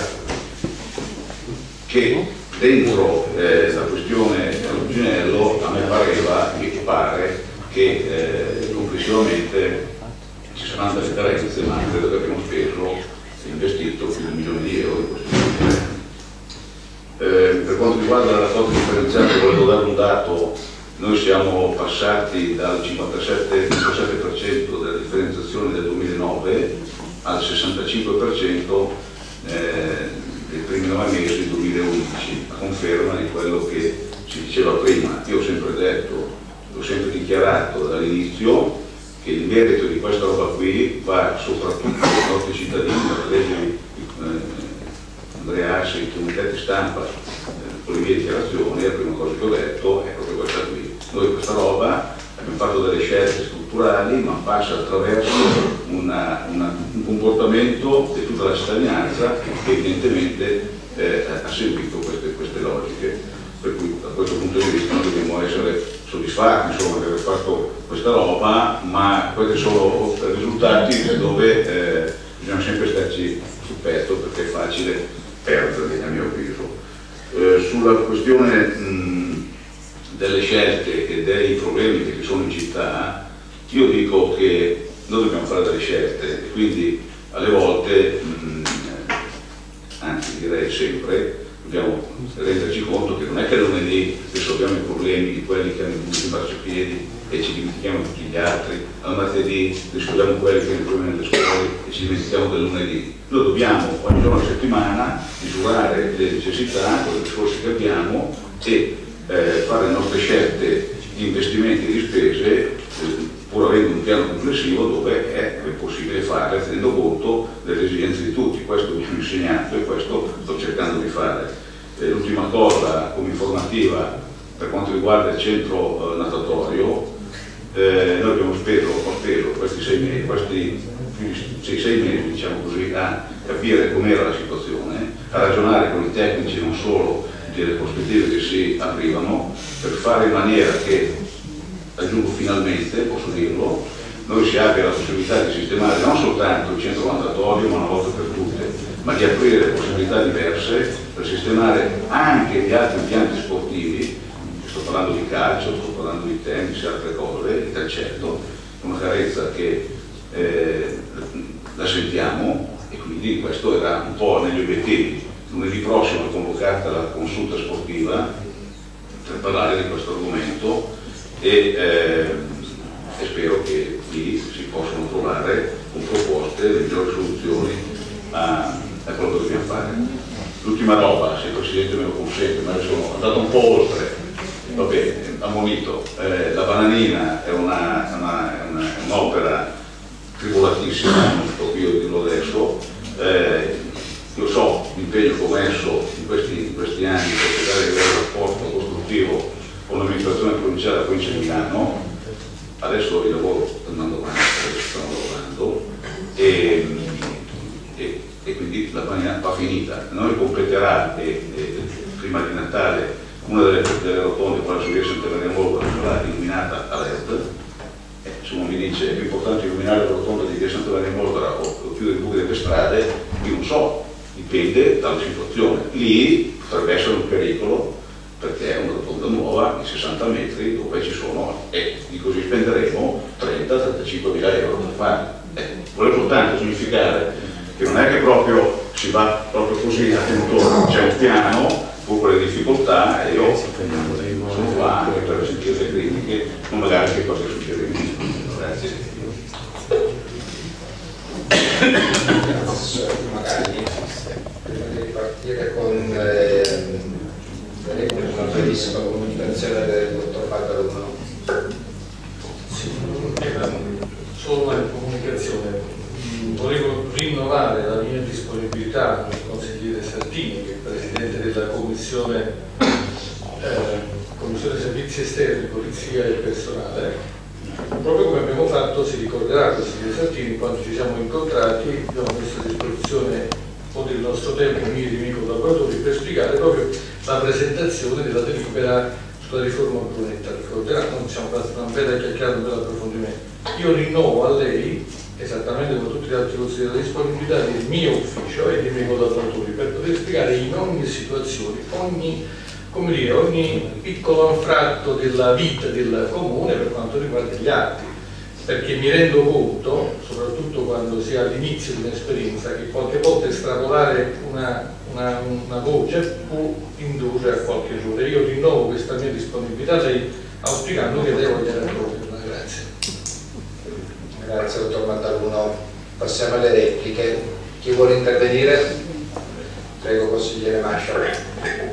che dentro la questione Ruginello a me pare che complessivamente ci saranno delle carenze, ma credo che abbiamo speso e investito più di €1 milione in questi ultimi 3 anni. Per quanto riguarda la raccolta differenziata, volevo dare un dato: noi siamo passati dal 57% della differenziazione del 2009 al 65% dei primi 9 mesi del 2011, a conferma di quello che si diceva prima. Io ho sempre detto, l'ho sempre dichiarato dall'inizio, che il merito di questa roba qui va soprattutto ai nostri cittadini, Andrea Assi, i comitati stampa, con le mie dichiarazioni. La prima cosa che ho detto è proprio questa qui: noi questa roba abbiamo fatto delle scelte strutturali, ma passa attraverso un comportamento di tutta la cittadinanza che evidentemente ha seguito queste logiche, per cui da questo punto di vista noi dobbiamo essere soddisfatti, insomma, di aver fatto questa roba, ma questi sono risultati dove bisogna sempre starci sul pezzo, perché è facile perderli, a mio avviso. Sulla questione delle scelte e dei problemi che ci sono in città, io dico che noi dobbiamo fare delle scelte, e quindi alle volte, anzi direi sempre, dobbiamo renderci conto che non è che lunedì risolviamo i problemi di quelli che hanno dovuto i marciapiedi e ci dimentichiamo di tutti gli altri, al martedì risolviamo quelli che hanno i problemi nelle scuole e ci dimentichiamo del lunedì. Noi dobbiamo ogni giorno alla settimana misurare le necessità con le risorse che abbiamo e fare le nostre scelte di investimenti e di spese, pur avendo un piano complessivo dove è possibile fare tenendo conto delle esigenze di tutti. Questo mi hanno insegnato e questo sto cercando di fare. L'ultima cosa come informativa per quanto riguarda il centro natatorio, noi abbiamo speso questi 6 mesi, diciamo così, a capire com'era la situazione, a ragionare con i tecnici non solo delle prospettive che si aprivano, per fare in maniera che, aggiungo finalmente, posso dirlo, noi si abbia la possibilità di sistemare non soltanto il centro natatorio, ma una volta per tutte, ma di aprire possibilità diverse per sistemare anche gli altri impianti sportivi. Sto parlando di calcio, sto parlando di tennis e altre cose, il calcetto, una carenza che la sentiamo, e quindi questo era un po' negli obiettivi. Lunedì prossimo è convocata la consulta sportiva per parlare di questo argomento e spero che qui si possano trovare con proposte le migliori soluzioni a quello che dobbiamo fare. L'ultima roba, se il Presidente me lo consente, ma adesso sono andato un po' oltre, vabbè, ammonito, la bananina è un'opera tribolatissima, non sto qui a dirlo adesso. Io so l'impegno che ho messo in questi anni per cercare di avere un rapporto costruttivo con l'amministrazione provinciale della provincia di Milano. Adesso il lavoro sta andando avanti, stiamo lavorando, e quindi la mania va finita. Noi completerà prima di Natale una delle rotonde, quella su via Santa Maria Moltore, sarà illuminata a LED. Se uno mi dice è più importante illuminare la rotonda di via Santa Maria Moltore o chiudere i buchi delle strade, io non so, dipende dalla situazione. Lì potrebbe essere un pericolo, perché è una rotonda nuova di 60 metri dove ci sono, e di così spenderemo 30-35 mila euro per farlo. Volevo soltanto significare che non è che proprio si va proprio così a tempo, c'è un piano, pur con le difficoltà, e io sono qua anche per sentire le critiche, ma magari che cosa suggerimenti. Grazie. Magari prima di ripartire con una brevissima comunicazione del dottor Pantalone. Sì, solo una comunicazione. Volevo rinnovare la mia disponibilità al consigliere Saltini, che è presidente della Commissione Servizi Esterni, Polizia e Personale. Proprio come abbiamo fatto, si ricorderà il consigliere Saltini, quando ci siamo incontrati abbiamo messo a disposizione un po' del nostro tempo, mio e dei miei collaboratori, per spiegare proprio la presentazione della delibera sulla riforma Brunetta. Ricorderà, non siamo fatti una bella chiacchierata, un bel approfondimento. Io rinnovo a lei, esattamente come tutti gli altri consigli, la disponibilità del mio ufficio e dei miei collaboratori per poter spiegare in ogni situazione, ogni piccolo anfratto della vita del comune per quanto riguarda gli atti, perché mi rendo conto, soprattutto quando si è all'inizio di un'esperienza, che qualche volta estrapolare una voce può indurre a qualche errore. Io rinnovo questa mia disponibilità a lei, auspicando che lei voglia raccoglierla. Grazie. Grazie dottor Mandaluno. Passiamo alle repliche. Chi vuole intervenire? Prego consigliere Mascia.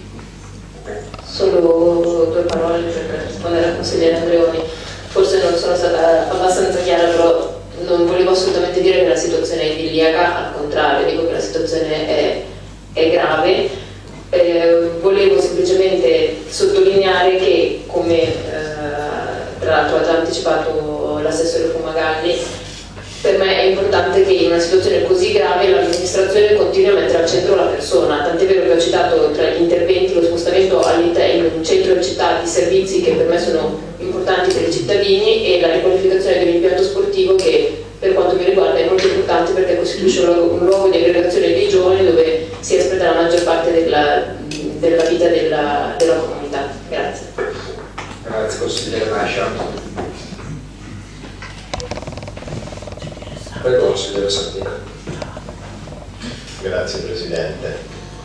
Solo due parole per rispondere al consigliere Andreoni. Forse non sono stata abbastanza chiara, però non volevo assolutamente dire che la situazione è idilliaca, al contrario, dico che la situazione è grave. Volevo semplicemente sottolineare che, come tra l'altro ha già anticipato l'assessore Fumagalli, per me è importante che in una situazione così grave l'amministrazione continui a mettere al centro la persona, tant'è vero che ho citato tra gli interventi lo spostamento in un centro città di servizi che per me sono importanti per i cittadini, e la riqualificazione dell'impianto sportivo, che per quanto mi riguarda è molto importante perché costituisce un luogo di aggregazione dei giovani dove si esprime la maggior parte della vita della comunità. Grazie. Grazie consigliere Mascia. Prego consigliere Saltini. Grazie Presidente.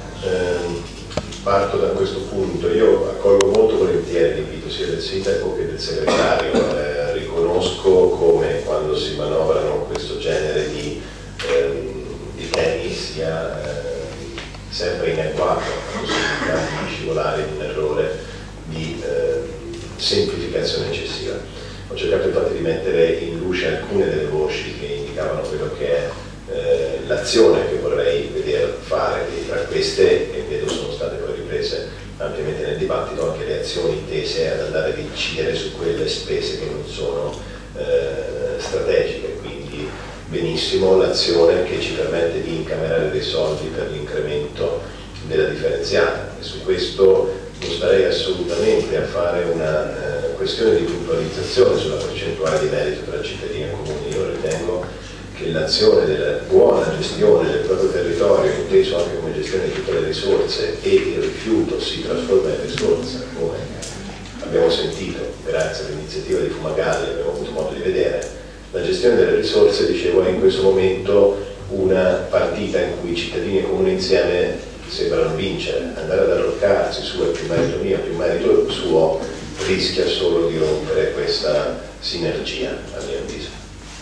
Parto da questo punto. Io accolgo molto volentieri l'invito sia del sindaco che del segretario. Riconosco come quando si manovrano questo genere di temi sia sempre inadeguato la possibilità di scivolare in un errore di semplificazione eccessiva. Ho cercato infatti di mettere in luce alcune delle voci che indicavano quello che è l'azione che vorrei vedere fare, e tra queste, e vedo sono state poi riprese ampiamente nel dibattito, anche le azioni tese ad andare ad incidere su quelle spese che non sono strategiche, quindi benissimo l'azione che ci permette di incamerare dei soldi per l'incremento della differenziata, e su questo non starei assolutamente a fare una questione di puntualizzazione sulla percentuale di merito tra cittadini e comuni. Io ritengo che l'azione della buona gestione del proprio territorio, inteso anche come gestione di tutte le risorse, e il rifiuto si trasforma in risorsa, come abbiamo sentito grazie all'iniziativa di Fumagalli, abbiamo avuto modo di vedere. La gestione delle risorse, dicevo, è in questo momento una partita in cui cittadini e comuni insieme sembrano vincere. Andare ad arroccarsi su è più merito mio, più merito suo, rischia solo di rompere questa sinergia, a mio avviso.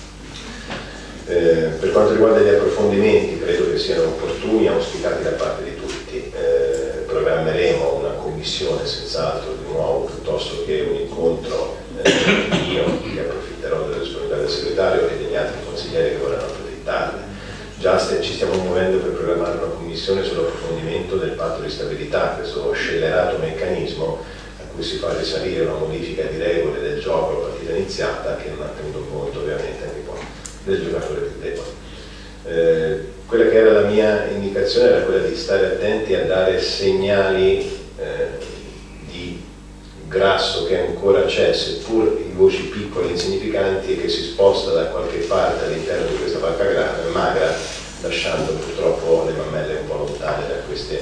Per quanto riguarda gli approfondimenti, credo che siano opportuni e auspicati da parte di tutti. Programmeremo una commissione senz'altro di nuovo, piuttosto che un incontro mio, che approfitterò della disponibilità del segretario e degli altri consiglieri che vorranno approfittarne. Già ci stiamo muovendo per programmare una commissione sull'approfondimento del patto di stabilità, questo scellerato meccanismo a cui si fa risalire una modifica di regole del gioco a partita iniziata, che non ha tenuto conto ovviamente anche poi del giocatore più debole. Quella che era la mia indicazione era quella di stare attenti a dare segnali di grasso che ancora c'è, seppur in voci piccole e insignificanti, e che si sposta da qualche parte all'interno di questa vacca magra, lasciando purtroppo le mammelle un po' lontane da queste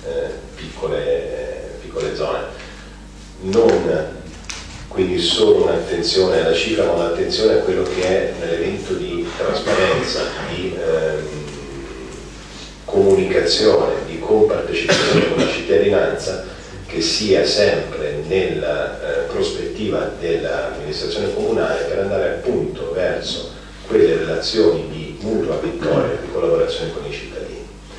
piccole zone. Non quindi solo un'attenzione alla cifra, ma un'attenzione a quello che è l'elemento di trasparenza, di comunicazione, di compartecipazione con la cittadinanza, che sia sempre nella prospettiva dell'amministrazione comunale, per andare appunto verso quelle relazioni di mutua vittoria, di collaborazione con i cittadini.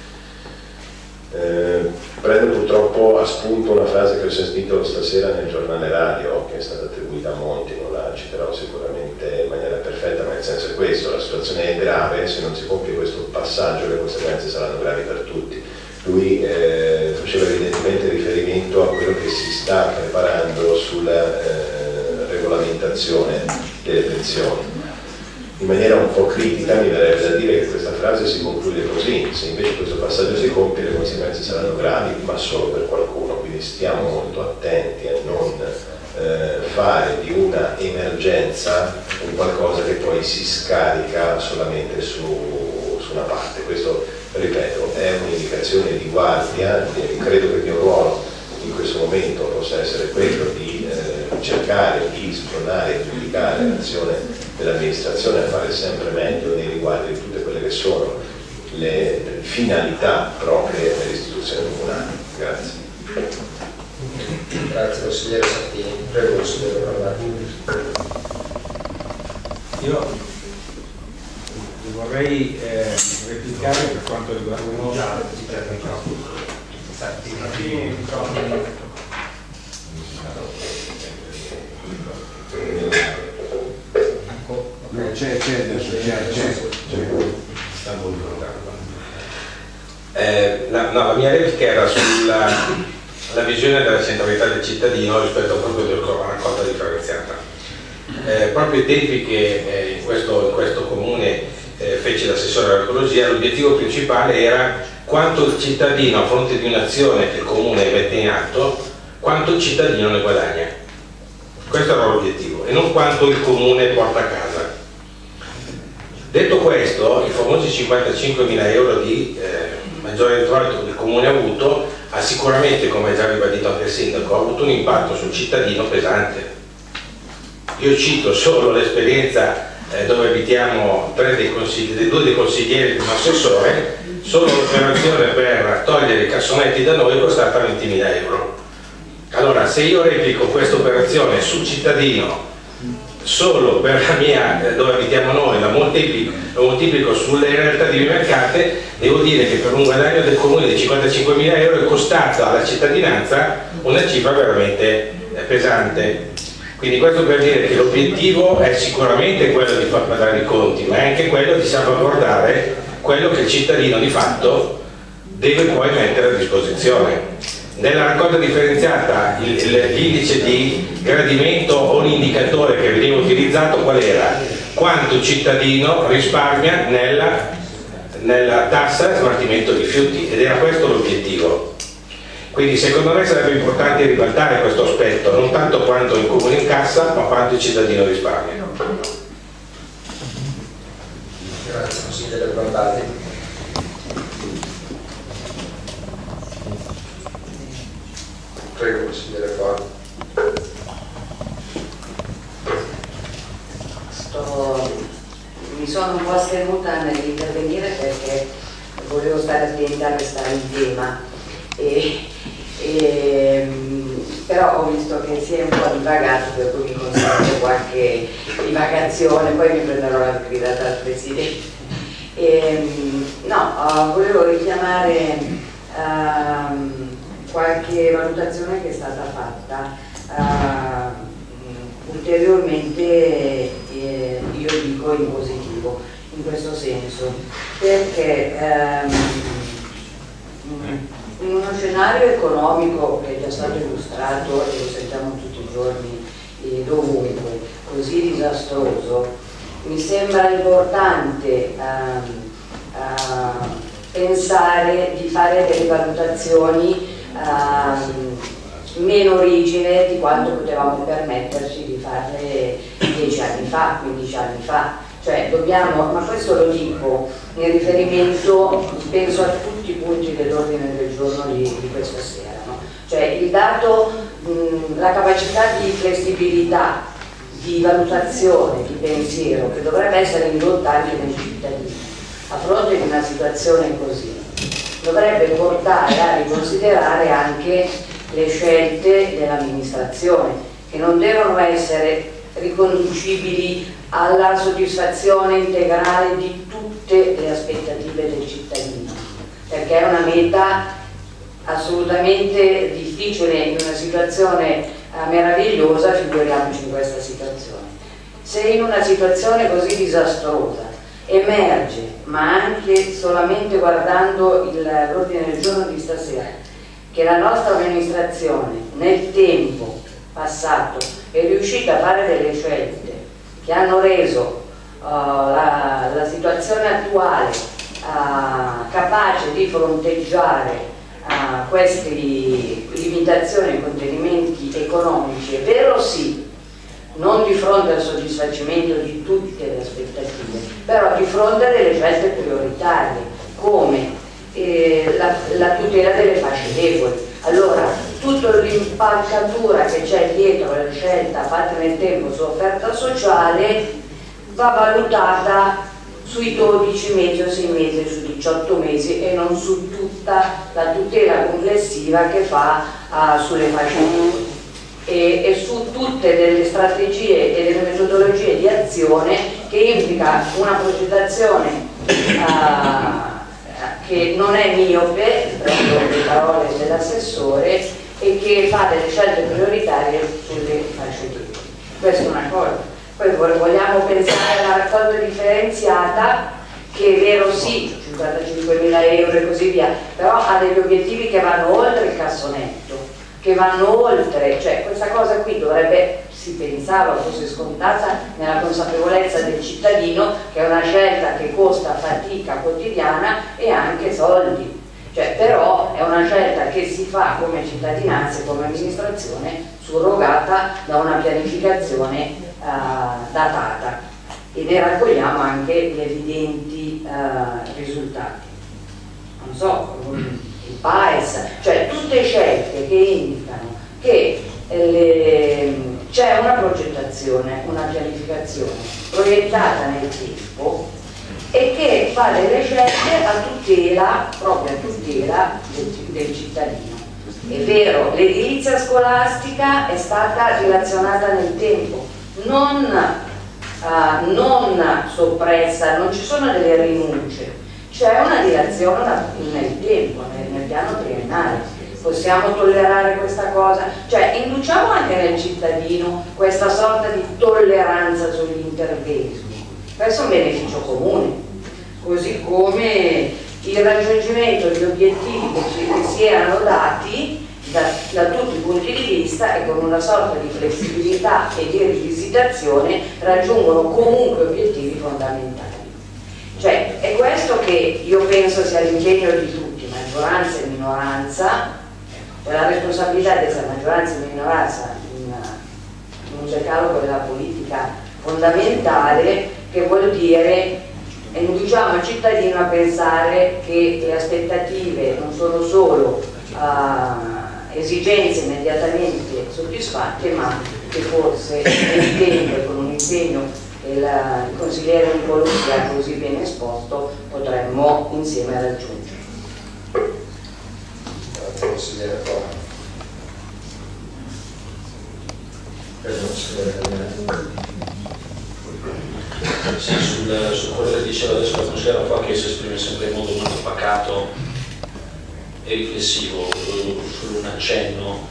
Prendo purtroppo a spunto una frase che ho sentito stasera nel giornale radio, che è stata attribuita a Monti, non la citerò sicuramente in maniera perfetta, ma il senso è questo: la situazione è grave, se non si compie questo passaggio le conseguenze saranno gravi per tutti. Lui faceva evidentemente riferimento a quello che si sta preparando sulla regolamentazione delle pensioni. In maniera un po' critica mi verrebbe da dire che questa frase si conclude così: se invece questo passaggio si compie le conseguenze saranno gravi, ma solo per qualcuno, quindi stiamo molto attenti a non fare di una emergenza un qualcosa che poi si scarica solamente su una parte. Questo, ripeto, è un'indicazione di guardia, credo che il mio ruolo in questo momento possa essere quello di cercare di spronare e giudicare l'azione dell'amministrazione a fare sempre meglio nei riguardi di tutte quelle che sono le finalità proprie dell'istituzione comunale. Grazie. Grazie consigliere Sartini. Prego consigliere Parlati. Io vorrei replicare per quanto riguarda c'è adesso, la mia replica era sulla visione della centralità del cittadino rispetto proprio alla raccolta differenziata. Proprio i tempi che in questo comune fece l'assessore all'ecologia, l'obiettivo principale era quanto il cittadino, a fronte di un'azione che il comune mette in atto, quanto il cittadino ne guadagna. Questo era l'obiettivo, e non quanto il comune porta a casa. Detto questo, i famosi 55.000 euro di maggiore introito che il comune ha avuto ha sicuramente, come già ribadito anche il sindaco, avuto un impatto sul cittadino pesante. Io cito solo l'esperienza dove abitiamo due dei consiglieri di un assessore. Solo l'operazione per togliere i cassonetti da noi è costata 20.000 euro. Allora, se io replico questa operazione sul cittadino solo per la mia, dove abitiamo noi, la moltiplico sulle realtà di mercate, devo dire che per un guadagno del comune di 55.000 euro è costata alla cittadinanza una cifra veramente pesante. Quindi questo per dire che l'obiettivo è sicuramente quello di far pagare i conti, ma è anche quello di salvaguardare quello che il cittadino di fatto deve poi mettere a disposizione. Nella raccolta differenziata l'indice di gradimento o l'indicatore che veniva utilizzato qual era? Quanto il cittadino risparmia nella tassa smaltimento rifiuti, ed era questo l'obiettivo. Quindi secondo me sarebbe importante ribaltare questo aspetto, non tanto quanto il comune incassa, ma quanto il cittadino risparmia. Grazie consigliere Parlati. Prego consigliere Fabio. Mi sono un po' astenuta nell'intervenire perché volevo stare attenta a restare in tema, però ho visto che si è un po' divagato, per cui mi consente qualche divagazione, poi mi prenderò la guida dal Presidente. Volevo richiamare qualche valutazione che è stata fatta ulteriormente, io dico in positivo, in questo senso, perché in uno scenario economico che è già stato illustrato e lo sentiamo tutti i giorni dovunque, così disastroso, mi sembra importante pensare di fare delle valutazioni meno rigide di quanto potevamo permetterci di farle 10 anni fa, 15 anni fa. Cioè dobbiamo, ma questo lo dico in riferimento, penso a tutti i punti dell'ordine del giorno di questa sera, no? Cioè il dato, la capacità di flessibilità, di valutazione, di pensiero che dovrebbe essere indotta anche nei cittadini a fronte di una situazione così, dovrebbe portare a riconsiderare anche le scelte dell'amministrazione, che non devono essere riconducibili alla soddisfazione integrale di tutte le aspettative del cittadino, perché è una meta assolutamente difficile in una situazione meravigliosa, figuriamoci in questa situazione. Se in una situazione così disastrosa emerge, ma anche solamente guardando l'ordine del giorno di stasera, che la nostra amministrazione nel tempo passato è riuscita a fare delle scelte che hanno reso la situazione attuale capace di fronteggiare queste limitazioni e contenimenti economici, è vero sì, non di fronte al soddisfacimento di tutte le aspettative, però di fronte a delle scelte prioritarie, come la tutela delle fasce deboli. Allora, tutta l'impalcatura che c'è dietro la scelta fatta nel tempo su offerta sociale va valutata sui 12 mesi o 6 mesi, su 18 mesi e non su tutta la tutela complessiva che fa sulle fasce deboli e su tutte delle strategie e delle metodologie di azione che implica una progettazione che non è miope, prendo le parole dell'assessore, e che fa delle scelte prioritarie sulle fasce deboli. Questa è una cosa. Poi vogliamo pensare alla raccolta differenziata, che è vero sì, 55.000 euro e così via, però ha degli obiettivi che vanno oltre il cassonetto, che vanno oltre, cioè questa cosa qui dovrebbe, si pensava fosse scontata nella consapevolezza del cittadino, che è una scelta che costa fatica quotidiana e anche soldi, cioè, però è una scelta che si fa come cittadinanza e come amministrazione surrogata da una pianificazione datata, e ne raccogliamo anche gli evidenti risultati. Non so, il PAES, cioè tutte scelte che indicano che c'è una progettazione, una pianificazione proiettata nel tempo e che fa delle scelte a tutela, proprio a tutela del cittadino. È vero, l'edilizia scolastica è stata dilazionata nel tempo, non soppressa, non ci sono delle rinunce, c'è una dilazione nel tempo, nel piano triennale. Possiamo tollerare questa cosa? Cioè induciamo anche nel cittadino questa sorta di tolleranza sugli interventi. Questo è un beneficio comune, così come il raggiungimento di obiettivi che si erano dati da tutti i punti di vista e con una sorta di flessibilità e di rivisitazione raggiungono comunque obiettivi fondamentali. Cioè è questo che io penso sia l'impegno di tutti, maggioranza e minoranza, la responsabilità di questa maggioranza e minoranza in un decalogo della politica fondamentale, che vuol dire induciamo il cittadino a pensare che le aspettative non sono solo esigenze immediatamente soddisfatte, ma che forse nel tempo e con un impegno che il consigliere Nicolucci ha così ben esposto potremmo insieme raggiungere. Grazie consigliere Tona. Sì, su quello che diceva adesso la consigliera qua, che si esprime sempre in modo molto pacato e riflessivo su un accenno,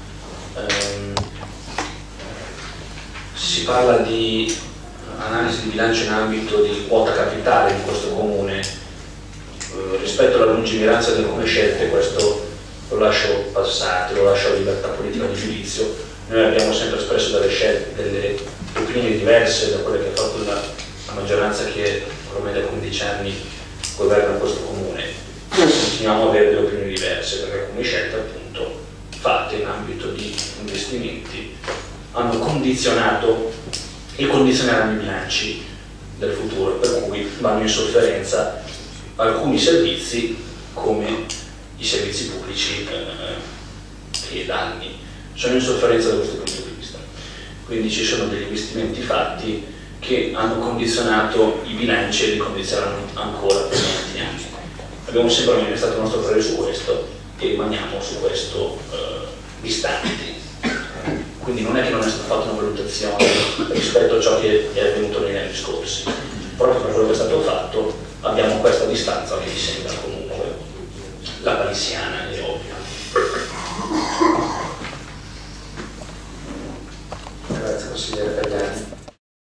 si parla di analisi di bilancio in ambito di quota capitale di questo comune. Rispetto alla lungimiranza di alcune scelte, questo lo lascio passare, lo lascio a libertà politica di giudizio. Noi abbiamo sempre espresso delle opinioni diverse da quelle che ha fatto la maggioranza che ormai da 15 anni governa questo comune. continuiamo a avere delle opinioni diverse, perché alcune scelte appunto fatte in ambito di investimenti hanno condizionato e condizioneranno i bilanci del futuro, per cui vanno in sofferenza alcuni servizi come i servizi pubblici che da anni sono in sofferenza da questo punto di vista. Quindi ci sono degli investimenti fatti che hanno condizionato i bilanci e li condizioneranno ancora per tanti anni. Abbiamo sempre manifestato il nostro parere su questo e rimaniamo su questo distanti. Quindi non è che non è stata fatta una valutazione rispetto a ciò che è avvenuto negli anni scorsi. Proprio per quello che è stato fatto abbiamo questa distanza che mi sembra comunque la palissiana e